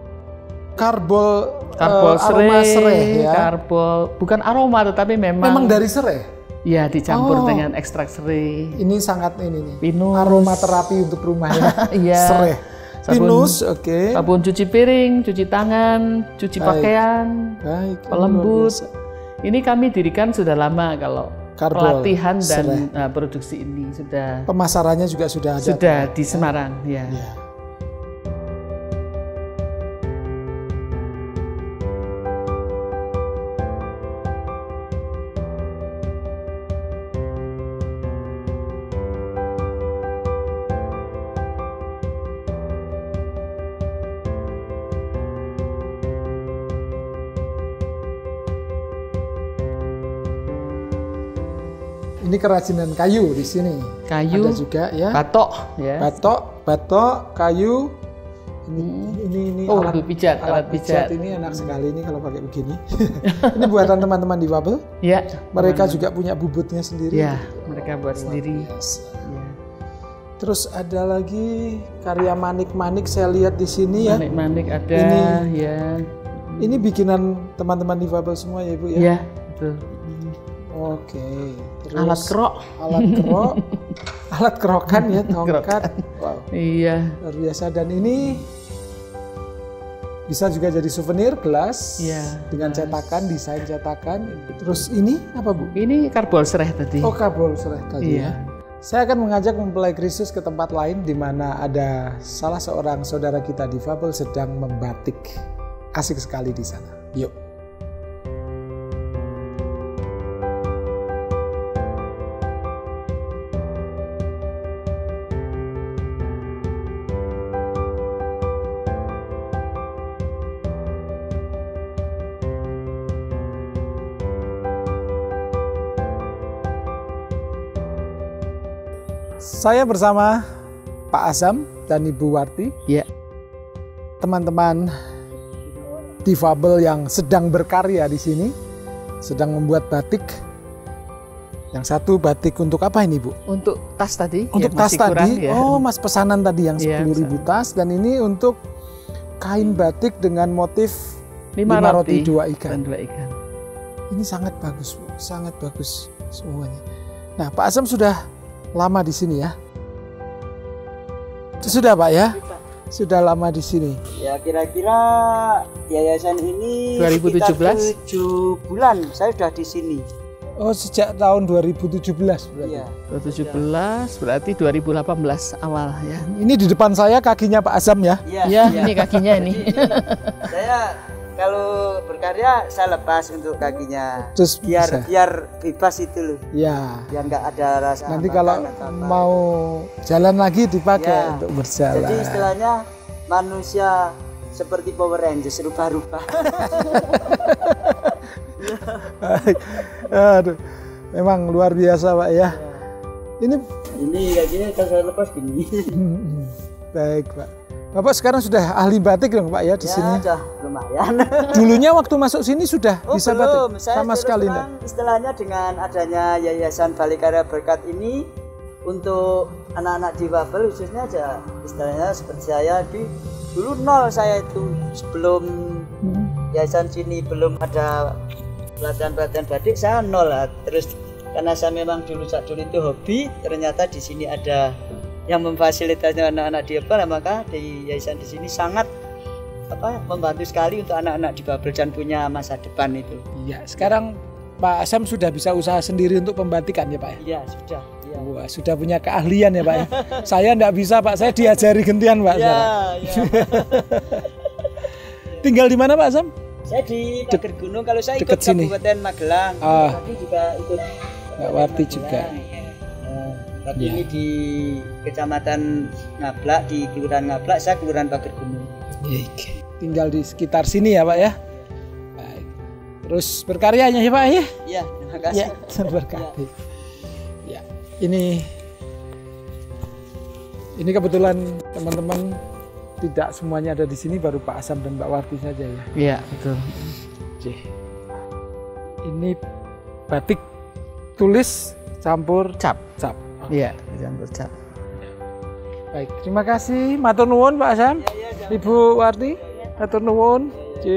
karbol Karbol aroma serai ya. Karbol bukan aroma tetapi memang dari serai. ya dicampur Oh. dengan ekstrak serai. Ini sangat ini nih. Pinus. Aroma terapi untuk rumah ya. Iya. Serai. Sabun- Pinus, oke. Sabun cuci piring, cuci tangan, cuci Baik. pakaian, Baik. ini pelembut. luar biasa. Ini kami dirikan sudah lama kalau Karbol pelatihan serai. dan produksi ini sudah Pemasarannya juga sudah ada. di Semarang ya. Ya. Ini kerajinan kayu di sini. Kayu, Ada juga ya. batok ya. Batok, kayu. Ini Oh, alat pijat. Ini enak sekali ini kalau pakai begini. Ini buatan teman-teman difabel. Ya. Mereka juga punya bubutnya sendiri. Ya, mereka buat sendiri. Biasa. Ya. Terus ada lagi karya manik-manik saya lihat di sini ya. Manik-manik ada Ini- ya. Ini bikinan teman-teman difabel semua ya Ibu ya. Ya, betul. Oke. Terus Alat kerok. Alat kerok. Alat kerokan ya, tongkat. Wow. Iya. Luar biasa. Dan ini bisa juga jadi souvenir gelas Iya, dengan cetakan, desain cetakan. Terus ini apa Bu? Ini karbol serai tadi. Oh, kabel serai tadi Iya. ya. Saya akan mengajak mempelai Kristus ke tempat lain di mana ada salah seorang saudara kita difabel sedang membatik. Asik sekali di sana. Yuk. Saya bersama Pak Azam dan Ibu Warti. Ya. teman-teman difabel yang sedang berkarya di sini, sedang membuat batik. Yang satu batik untuk apa ini, Bu? Untuk tas tadi. Untuk tas tadi. Ya. Oh, Mas pesanan tadi yang 10.000 tas, dan ini untuk kain batik dengan motif 5 roti 2 ikan. Dan 2 ikan. Ini sangat bagus, Bu. Sangat bagus semuanya. Nah, Pak Asam sudah lama di sini ya? Sudah, Pak ya? Sudah lama di sini. Ya, kira-kira yayasan ini 2017 7 bulan saya sudah di sini. Oh, sejak tahun 2017 berarti. Iya. 2017 berarti 2018 awal ya. Ini di depan saya kakinya Pak Asam ya? Iya, ini kakinya ini. Saya kalau berkarya saya lepas untuk kakinya. Terus biar bebas itu loh. Ya. Biar nggak ada rasa. Nanti kalau mau jalan lagi dipakai ya, untuk berjalan. Jadi istilahnya manusia seperti Power Rangers, rubah-rubah. Aduh, memang luar biasa Pak ya. Ini kakinya kalau saya lepas gini. Baik Pak. Bapak sekarang sudah ahli batik dong Pak ya di sini? Ya, lumayan. Dulunya waktu masuk sini sudah bisa belum. batik? Saya sama sekali enggak? Istilahnya dengan adanya Yayasan Balikarya Berkat ini untuk anak-anak difabel khususnya aja, istilahnya seperti saya dulu nol saya itu sebelum yayasan sini belum ada pelatihan batik, saya nol lah. Terus karena saya memang dulu itu hobi, ternyata di sini ada yang memfasilitasi anak-anak difabel, maka di yayasan di sini sangat membantu sekali untuk anak-anak difabel dan punya masa depan itu. Iya, sekarang Pak Asam sudah bisa usaha sendiri untuk pembatikan ya Pak ya? Iya, sudah. Ya. Wah, sudah punya keahlian ya Pak ya? Saya enggak bisa Pak, saya diajari gantian Pak. Iya, iya. Tinggal di mana Pak Asam? Saya di Pager Gunung, kalau saya ikut sini. Kabupaten Magelang. Tapi juga ikut Mbak Warti juga. Tapi ini di Kecamatan Ngablak, di Kelurahan Ngablak, saya Kelurahan Pager Gunung. Tinggal di sekitar sini ya Pak ya? Baik. Terus berkaryanya ya Pak ya? Iya, terima kasih. Ya, berkarya. Ya, ini kebetulan teman-teman tidak semuanya ada di sini, baru Pak Asam dan Mbak Warti saja ya? Iya, betul. Oke. Ini batik tulis campur cap. Iya, campur cap. Baik, terima kasih. Matur nuwun Pak Asam, Ibu Warti. Matur nuwun.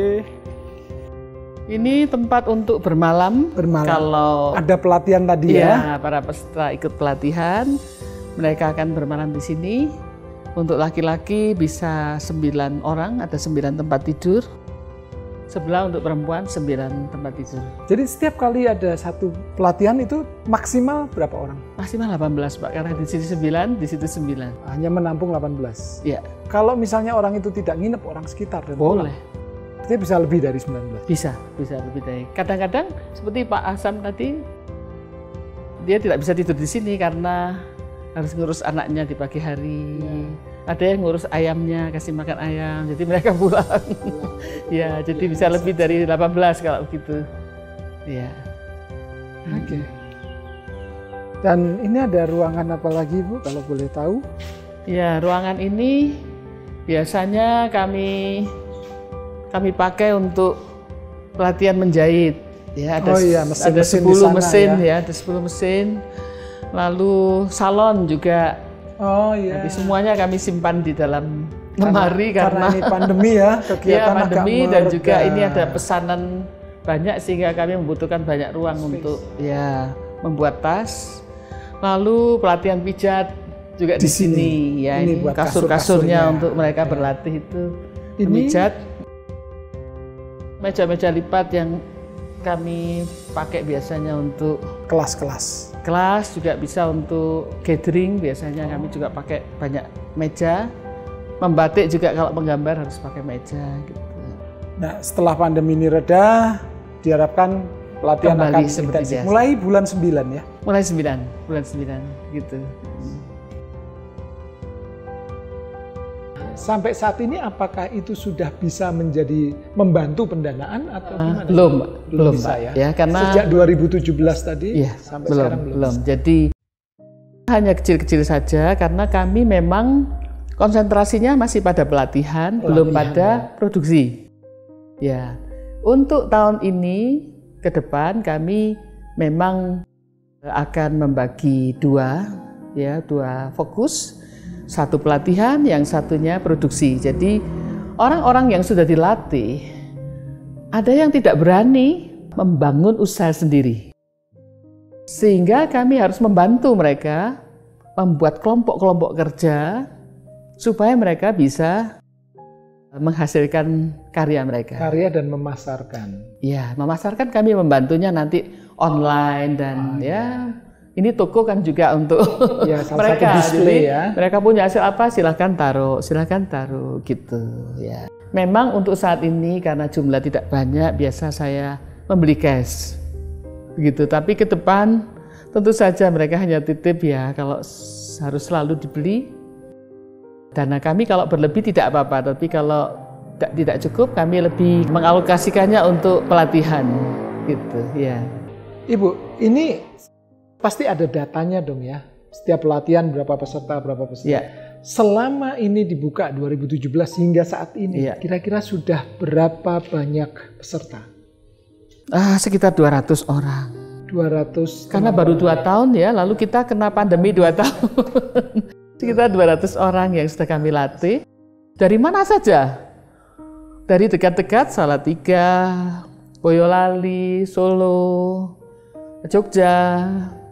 Ini tempat untuk bermalam. Kalau ada pelatihan tadi ya. Para peserta ikut pelatihan, mereka akan bermalam di sini. Untuk laki-laki bisa 9 orang, ada 9 tempat tidur. Sebelah untuk perempuan 9 tempat tidur. Jadi setiap kali ada satu pelatihan itu maksimal berapa orang? Maksimal 18 Pak, karena di sini 9, di situ 9. Hanya menampung 18? Iya. Kalau misalnya orang itu tidak nginep, orang sekitar dan boleh. Dia bisa lebih dari 19? Bisa lebih dari. Kadang-kadang seperti Pak Asam tadi, dia tidak bisa tidur di sini karena harus ngurus anaknya di pagi hari. Ada yang ngurus ayamnya, kasih makan ayam, jadi mereka pulang. Ya, jadi bisa lebih dari 18 kalau begitu. Ya. Oke. Dan ini ada ruangan apa lagi Bu, kalau boleh tahu? Ya, ruangan ini biasanya kami pakai untuk pelatihan menjahit. Ya, ada, ada 10 mesin ya, ada 10 mesin. Lalu salon juga. Oh iya. Tapi semuanya kami simpan di dalam lemari karena ini pandemi ya, kegiatan pandemi agak dan juga ini ada pesanan banyak sehingga kami membutuhkan banyak ruang untuk membuat tas. Lalu pelatihan pijat juga di sini ya, ini kasur-kasurnya untuk mereka berlatih itu. Pijat, meja-meja lipat yang kami pakai biasanya untuk kelas juga bisa untuk gathering, biasanya kami juga pakai banyak meja. Membatik juga kalau menggambar harus pakai meja gitu. Nah, setelah pandemi ini reda, diharapkan pelatihan kembali akan intensif. Mulai bulan 9 ya? Mulai bulan 9 gitu. Sampai saat ini apakah itu sudah bisa membantu pendanaan atau gimana? Belum bisa ya, karena sejak 2017 tadi sampai sekarang belum. Jadi hanya kecil-kecil saja karena kami memang konsentrasinya masih pada pelatihan, belum pada produksi. Ya, untuk tahun ini ke depan kami memang akan membagi dua fokus, satu pelatihan, yang satunya produksi. Jadi orang-orang yang sudah dilatih, ada yang tidak berani membangun usaha sendiri. Sehingga kami harus membantu mereka membuat kelompok-kelompok kerja supaya mereka bisa menghasilkan karya mereka. Karya dan memasarkan. Ya, memasarkan kami membantunya nanti online dan ini toko kan juga untuk mereka. Jadi mereka punya hasil apa silahkan taruh gitu ya. Memang untuk saat ini karena jumlah tidak banyak, biasa saya membeli cash begitu. Tapi ke depan tentu saja mereka hanya titip ya, kalau harus selalu dibeli. Dana kami kalau berlebih tidak apa-apa, tapi kalau tidak cukup kami lebih mengalokasikannya untuk pelatihan gitu ya. Ibu, ini pasti ada datanya dong ya. Setiap pelatihan berapa peserta. Ya. Selama ini dibuka 2017 hingga saat ini, kira-kira sudah berapa banyak peserta? Sekitar 200 orang. 200. Karena baru 2 tahun ya, lalu kita kena pandemi 2 tahun. Sekitar 200 orang yang sudah kami latih. Dari mana saja? Dari dekat-dekat, Salatiga, Boyolali, Solo, Jogja,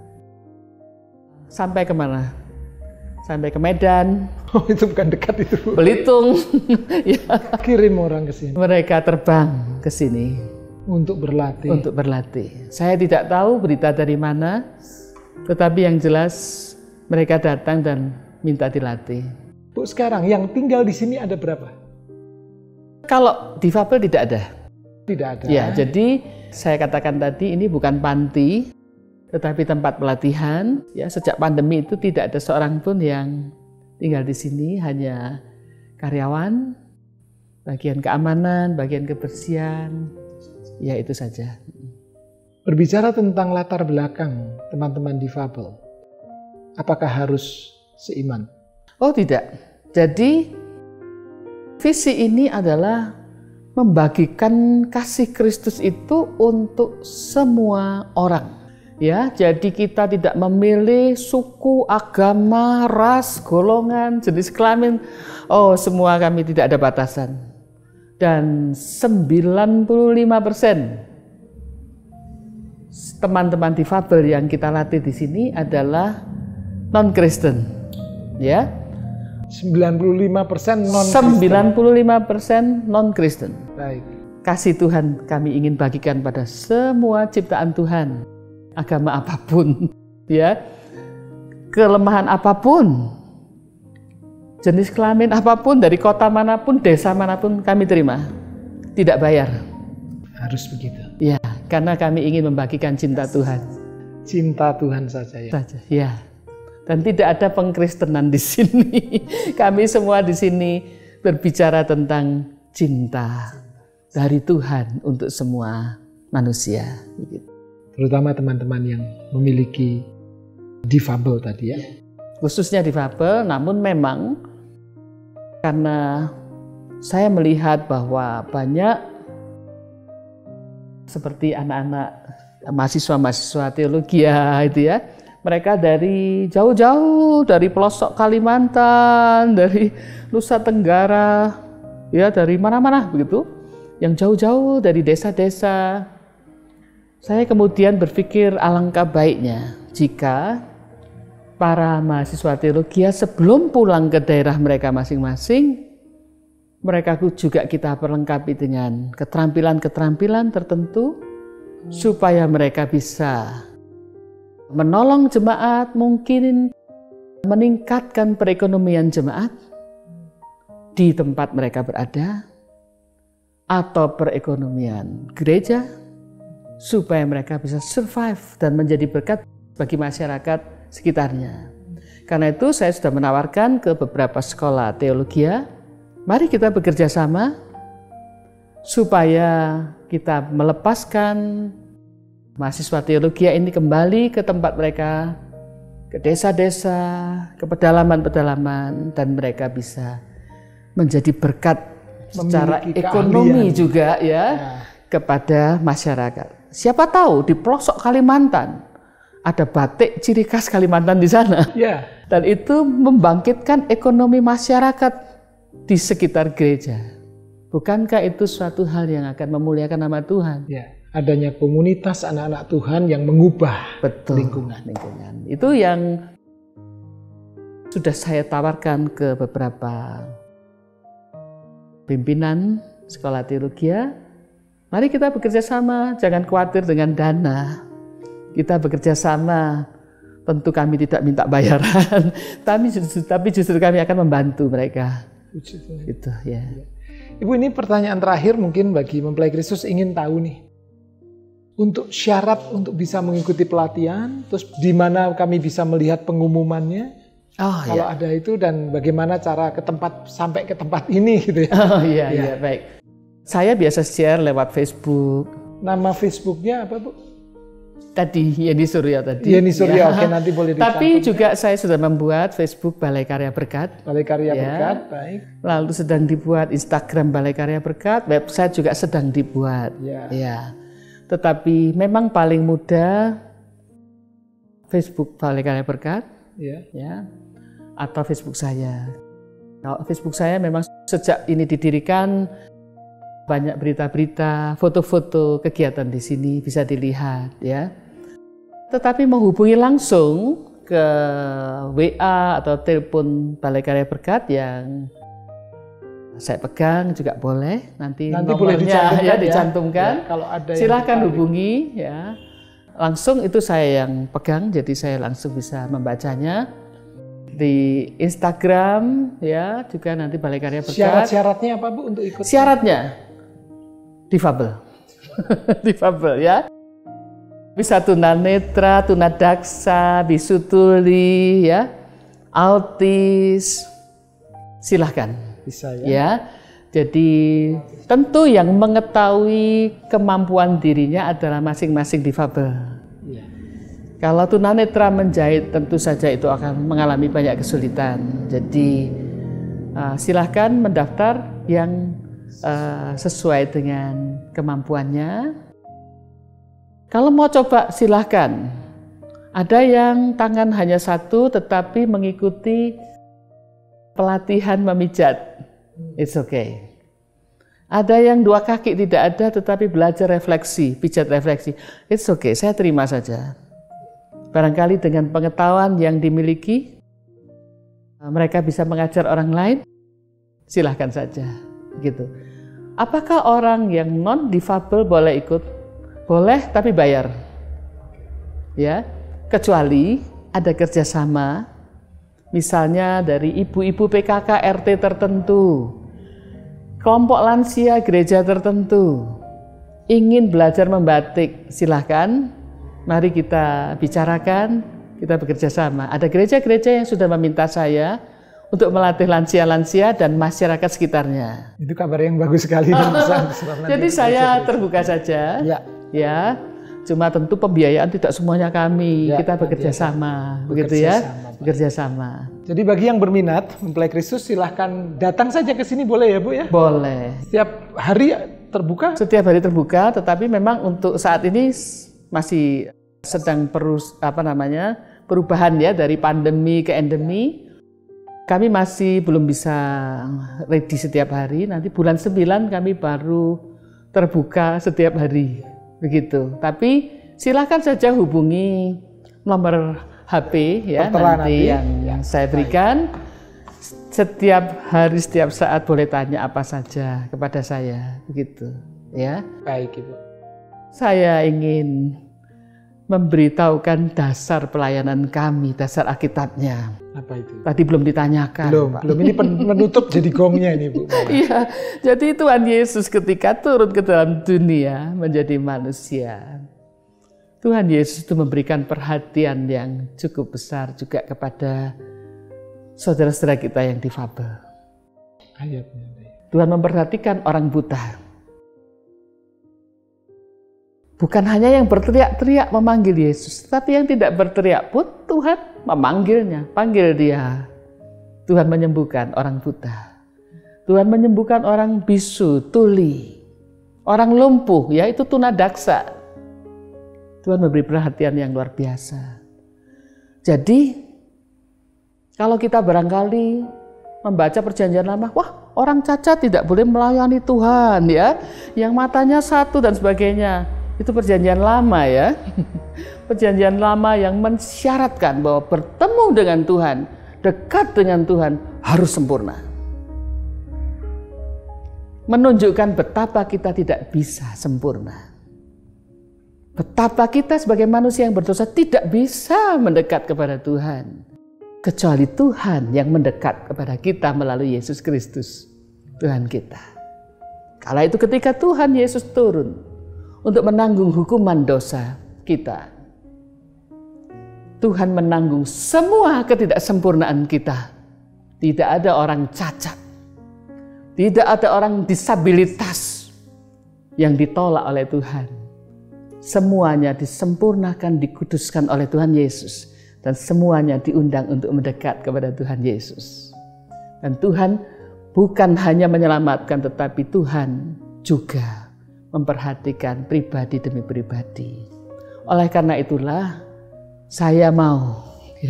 sampai kemana? Sampai ke Medan. Oh, itu bukan dekat itu, Bu. Belitung. Ya. Kirim orang ke sini. Mereka terbang ke sini. Untuk berlatih. Untuk berlatih. Saya tidak tahu berita dari mana, tetapi yang jelas mereka datang dan minta dilatih. Bu, sekarang yang tinggal di sini ada berapa? Kalau difabel tidak ada. Tidak ada. Ya, jadi saya katakan tadi ini bukan panti, tetapi tempat pelatihan. Ya, sejak pandemi itu tidak ada seorang pun yang tinggal di sini, hanya karyawan, bagian keamanan, bagian kebersihan. Ya, itu saja. Berbicara tentang latar belakang teman-teman difabel, apakah harus seiman? Oh, tidak. Jadi visi ini adalah membagikan kasih Kristus itu untuk semua orang. Ya, jadi kita tidak memilih suku, agama, ras, golongan, jenis kelamin. Oh, semua kami tidak ada batasan. Dan 95% teman-teman difabel yang kita latih di sini adalah non-Kristen. Ya. 95% non-Kristen. 95% non-Kristen. Baik. Kasih Tuhan kami ingin bagikan pada semua ciptaan Tuhan, agama apapun, ya, kelemahan apapun, jenis kelamin apapun, dari kota manapun, desa manapun kami terima, tidak bayar. Harus begitu. Ya, karena kami ingin membagikan cinta Tuhan. Cinta Tuhan saja ya. Ya. Dan tidak ada pengkristenan di sini. Kami semua di sini berbicara tentang cinta dari Tuhan untuk semua manusia. Terutama teman-teman yang memiliki difabel tadi ya. Khususnya difabel, namun memang karena saya melihat bahwa banyak seperti anak-anak mahasiswa teologi itu ya, mereka dari jauh-jauh, dari pelosok Kalimantan, dari Nusa Tenggara, ya dari mana-mana begitu, yang jauh-jauh dari desa-desa. Saya kemudian berpikir alangkah baiknya jika para mahasiswa teologi sebelum pulang ke daerah mereka masing-masing, mereka juga kita perlengkapi dengan keterampilan-keterampilan tertentu supaya mereka bisa menolong jemaat, mungkin meningkatkan perekonomian jemaat di tempat mereka berada, atau perekonomian gereja, supaya mereka bisa survive dan menjadi berkat bagi masyarakat sekitarnya. Karena itu saya sudah menawarkan ke beberapa sekolah teologi, mari kita bekerja sama supaya kita melepaskan mahasiswa teologi ini kembali ke tempat mereka ke desa-desa, ke pedalaman-pedalaman, dan mereka bisa menjadi berkat secara Memiliki ekonomi keahlian. juga ya kepada masyarakat. Siapa tahu di pelosok Kalimantan ada batik ciri khas Kalimantan di sana. Ya. Dan itu membangkitkan ekonomi masyarakat di sekitar gereja. Bukankah itu suatu hal yang akan memuliakan nama Tuhan? Ya. Adanya komunitas anak-anak Tuhan yang mengubah Betul. lingkungan. Itu yang sudah saya tawarkan ke beberapa pimpinan sekolah teologi. Mari kita bekerja sama, jangan khawatir dengan dana. Kita bekerja sama. Tentu kami tidak minta bayaran, tapi justru kami akan membantu mereka. Gitu ya. Ibu, ini pertanyaan terakhir mungkin bagi mempelai Kristus ingin tahu nih. Untuk syarat untuk bisa mengikuti pelatihan, terus di mana kami bisa melihat pengumumannya, kalau ada itu, dan bagaimana cara sampai ke tempat ini gitu ya. Oh iya, baik. Saya biasa share lewat Facebook. Nama Facebooknya apa, Bu? Tadi, Yeni Surya tadi. Yeni Surya, oke, nanti boleh dicantum. Tapi juga saya sudah membuat Facebook Balai Karya Berkat. Balai Karya Berkat, baik. Lalu sedang dibuat Instagram Balai Karya Berkat, website juga sedang dibuat. Ya. Tetapi memang paling mudah Facebook Balai Karya Berkat, ya, atau Facebook saya. Kalau Facebook saya memang sejak ini didirikan, banyak berita-berita, foto-foto kegiatan di sini bisa dilihat ya. Tetapi menghubungi langsung ke WA atau telepon Balai Karya Berkat yang saya pegang juga boleh. Nanti nomornya boleh dicantumkan. Ya, kalau ada silakan hubungi ya. Langsung itu saya yang pegang, jadi saya langsung bisa membacanya. Di Instagram ya juga nanti Balai Karya Berkat. Syarat-syaratnya apa, Bu, untuk ikut? Syaratnya difabel. Difabel ya. Bisa tunanetra, tunadaksa, bisu tuli ya, autis. Silahkan. Bisa ya. Ya. Jadi tentu yang mengetahui kemampuan dirinya adalah masing-masing difabel. Ya. Kalau tunanetra menjahit tentu saja itu akan mengalami banyak kesulitan. Jadi silahkan mendaftar yang sesuai dengan kemampuannya. Kalau mau coba silahkan. Ada yang tangan hanya satu tetapi mengikuti pelatihan memijat. It's okay. Ada yang dua kaki tidak ada tetapi belajar refleksi, pijat refleksi. It's okay, saya terima saja. Barangkali dengan pengetahuan yang dimiliki, mereka bisa mengajar orang lain, silahkan saja. Gitu. Apakah orang yang non-difabel boleh ikut? Boleh, tapi bayar. Ya, kecuali ada kerjasama, misalnya dari ibu-ibu PKK RT tertentu, kelompok lansia gereja tertentu, ingin belajar membatik, silahkan. Mari kita bicarakan, kita bekerja sama. Ada gereja-gereja yang sudah meminta saya untuk melatih lansia-lansia dan masyarakat sekitarnya. Itu kabar yang bagus sekali. Jadi saya terbuka saja. Ya, cuma tentu pembiayaan tidak semuanya kami. Kita bekerja sama, begitu ya. Bekerja sama. Jadi bagi yang berminat mempelai Kristus, silahkan datang saja ke sini, boleh ya, Bu ya? Boleh. Setiap hari terbuka? Setiap hari terbuka, tetapi memang untuk saat ini masih sedang perubahan ya, dari pandemi ke endemi. Kami masih belum bisa ready setiap hari. Nanti bulan 9 kami baru terbuka setiap hari. Begitu. Tapi silakan saja hubungi nomor HP ya nanti yang saya berikan. Setiap hari, setiap saat boleh tanya apa saja kepada saya. Begitu ya. Baik, Ibu. Saya ingin memberitahukan dasar pelayanan kami, dasar Alkitabnya. Apa itu? Tadi belum ditanyakan. Belum. Ini menutup jadi gongnya ini, Bu. Iya, jadi Tuhan Yesus ketika turun ke dalam dunia menjadi manusia, Tuhan Yesus itu memberikan perhatian yang cukup besar juga kepada saudara-saudara kita yang difabel. Tuhan memperhatikan orang buta. Bukan hanya yang berteriak-teriak memanggil Yesus, tapi yang tidak berteriak pun Tuhan memanggilnya, panggil dia. Tuhan menyembuhkan orang buta. Tuhan menyembuhkan orang bisu, tuli, orang lumpuh, yaitu tunadaksa. Tuhan memberi perhatian yang luar biasa. Jadi, kalau kita barangkali membaca perjanjian lama, wah, orang cacat tidak boleh melayani Tuhan ya, yang matanya satu dan sebagainya. Itu perjanjian lama ya. Perjanjian lama yang mensyaratkan bahwa bertemu dengan Tuhan, dekat dengan Tuhan harus sempurna. Menunjukkan betapa kita tidak bisa sempurna. Betapa kita sebagai manusia yang berdosa tidak bisa mendekat kepada Tuhan. Kecuali Tuhan yang mendekat kepada kita melalui Yesus Kristus, Tuhan kita. Kala itu ketika Tuhan Yesus turun untuk menanggung hukuman dosa kita, Tuhan menanggung semua ketidaksempurnaan kita. Tidak ada orang cacat, tidak ada orang disabilitas yang ditolak oleh Tuhan. Semuanya disempurnakan, dikuduskan oleh Tuhan Yesus. Dan semuanya diundang untuk mendekat kepada Tuhan Yesus. Dan Tuhan bukan hanya menyelamatkan, tetapi Tuhan juga memperhatikan pribadi demi pribadi. Oleh karena itulah, saya mau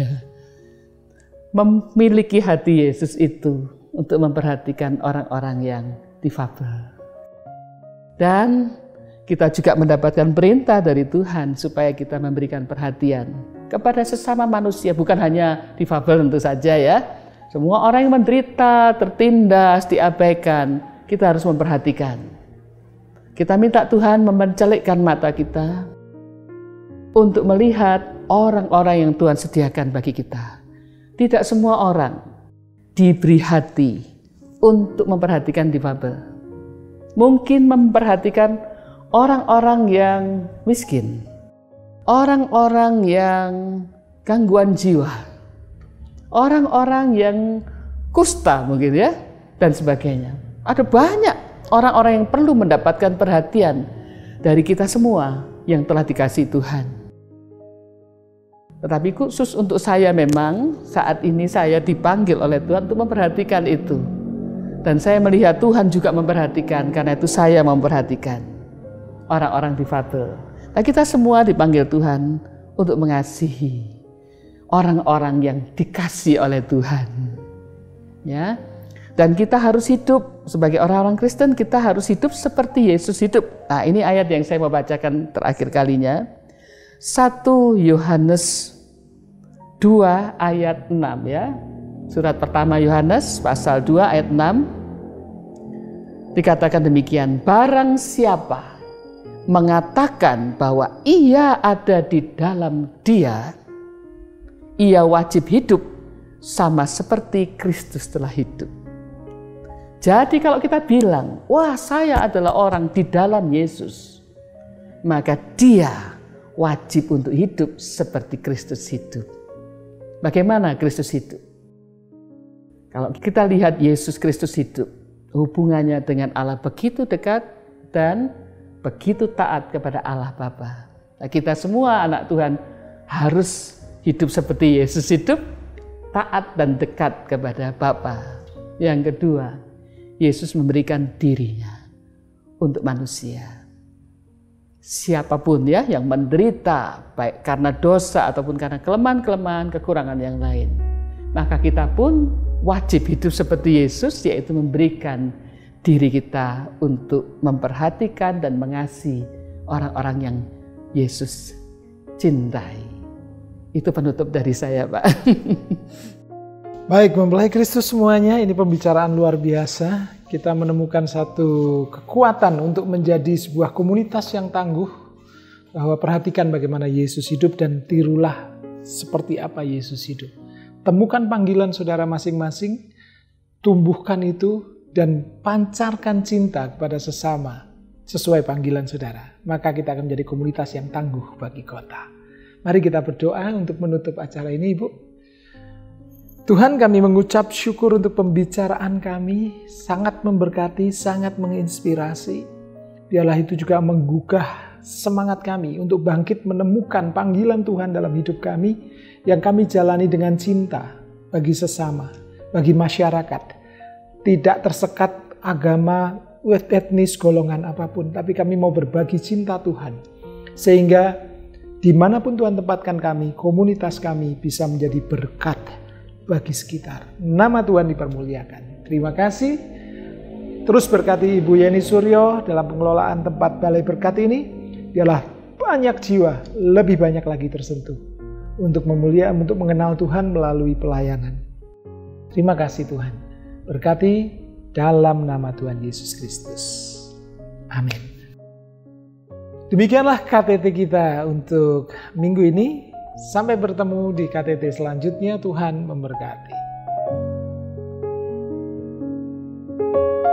memiliki hati Yesus itu untuk memperhatikan orang-orang yang difabel. Dan kita juga mendapatkan perintah dari Tuhan supaya kita memberikan perhatian kepada sesama manusia, bukan hanya difabel tentu saja ya. Semua orang yang menderita, tertindas, diabaikan, kita harus memperhatikan. Kita minta Tuhan mencelikkan mata kita untuk melihat orang-orang yang Tuhan sediakan bagi kita. Tidak semua orang diberi hati untuk memperhatikan difabel. Mungkin memperhatikan orang-orang yang miskin, orang-orang yang gangguan jiwa, orang-orang yang kusta mungkin ya, dan sebagainya. Ada banyak orang-orang yang perlu mendapatkan perhatian dari kita semua yang telah dikasihi Tuhan. Tetapi khusus untuk saya memang saat ini saya dipanggil oleh Tuhan untuk memperhatikan itu. Dan saya melihat Tuhan juga memperhatikan, karena itu saya memperhatikan orang-orang difabel. Nah, kita semua dipanggil Tuhan untuk mengasihi orang-orang yang dikasihi oleh Tuhan. Ya. Dan kita harus hidup sebagai orang-orang Kristen, kita harus hidup seperti Yesus hidup. Nah, ini ayat yang saya mau bacakan terakhir kalinya. 1 Yohanes 2 ayat 6 ya. Surat pertama Yohanes pasal 2 ayat 6. Dikatakan demikian, barang siapa mengatakan bahwa ia ada di dalam Dia, ia wajib hidup sama seperti Kristus telah hidup. Jadi kalau kita bilang, wah saya adalah orang di dalam Yesus, maka dia wajib untuk hidup seperti Kristus hidup. Bagaimana Kristus hidup? Kalau kita lihat Yesus Kristus hidup, hubungannya dengan Allah begitu dekat dan begitu taat kepada Allah Bapa. Nah, kita semua anak Tuhan harus hidup seperti Yesus hidup, taat dan dekat kepada Bapa. Yang kedua, Yesus memberikan dirinya untuk manusia. Siapapun ya yang menderita, baik karena dosa ataupun karena kelemahan-kelemahan, kekurangan yang lain, maka kita pun wajib hidup seperti Yesus, yaitu memberikan diri kita untuk memperhatikan dan mengasihi orang-orang yang Yesus cintai. Itu penutup dari saya, Pak. Baik, mempelai Kristus semuanya, ini pembicaraan luar biasa. Kita menemukan satu kekuatan untuk menjadi sebuah komunitas yang tangguh, bahwa perhatikan bagaimana Yesus hidup dan tirulah seperti apa Yesus hidup. Temukan panggilan saudara masing-masing, tumbuhkan itu, dan pancarkan cinta kepada sesama sesuai panggilan saudara. Maka kita akan menjadi komunitas yang tangguh bagi kota. Mari kita berdoa untuk menutup acara ini, Ibu. Tuhan, kami mengucap syukur untuk pembicaraan kami, sangat memberkati, sangat menginspirasi. Biarlah itu juga menggugah semangat kami untuk bangkit menemukan panggilan Tuhan dalam hidup kami yang kami jalani dengan cinta bagi sesama, bagi masyarakat. Tidak tersekat agama, etnis, golongan apapun, tapi kami mau berbagi cinta Tuhan. Sehingga dimanapun Tuhan tempatkan kami, komunitas kami bisa menjadi berkat bagi sekitar. Nama Tuhan dipermuliakan. Terima kasih. Terus berkati Ibu Yeni Suryo dalam pengelolaan tempat Balai Berkat ini. Biarlah banyak jiwa, lebih banyak lagi tersentuh untuk mengenal Tuhan melalui pelayanan. Terima kasih Tuhan. Berkati dalam nama Tuhan Yesus Kristus. Amin. Demikianlah KTT kita untuk minggu ini. Sampai bertemu di KTT selanjutnya. Tuhan memberkati.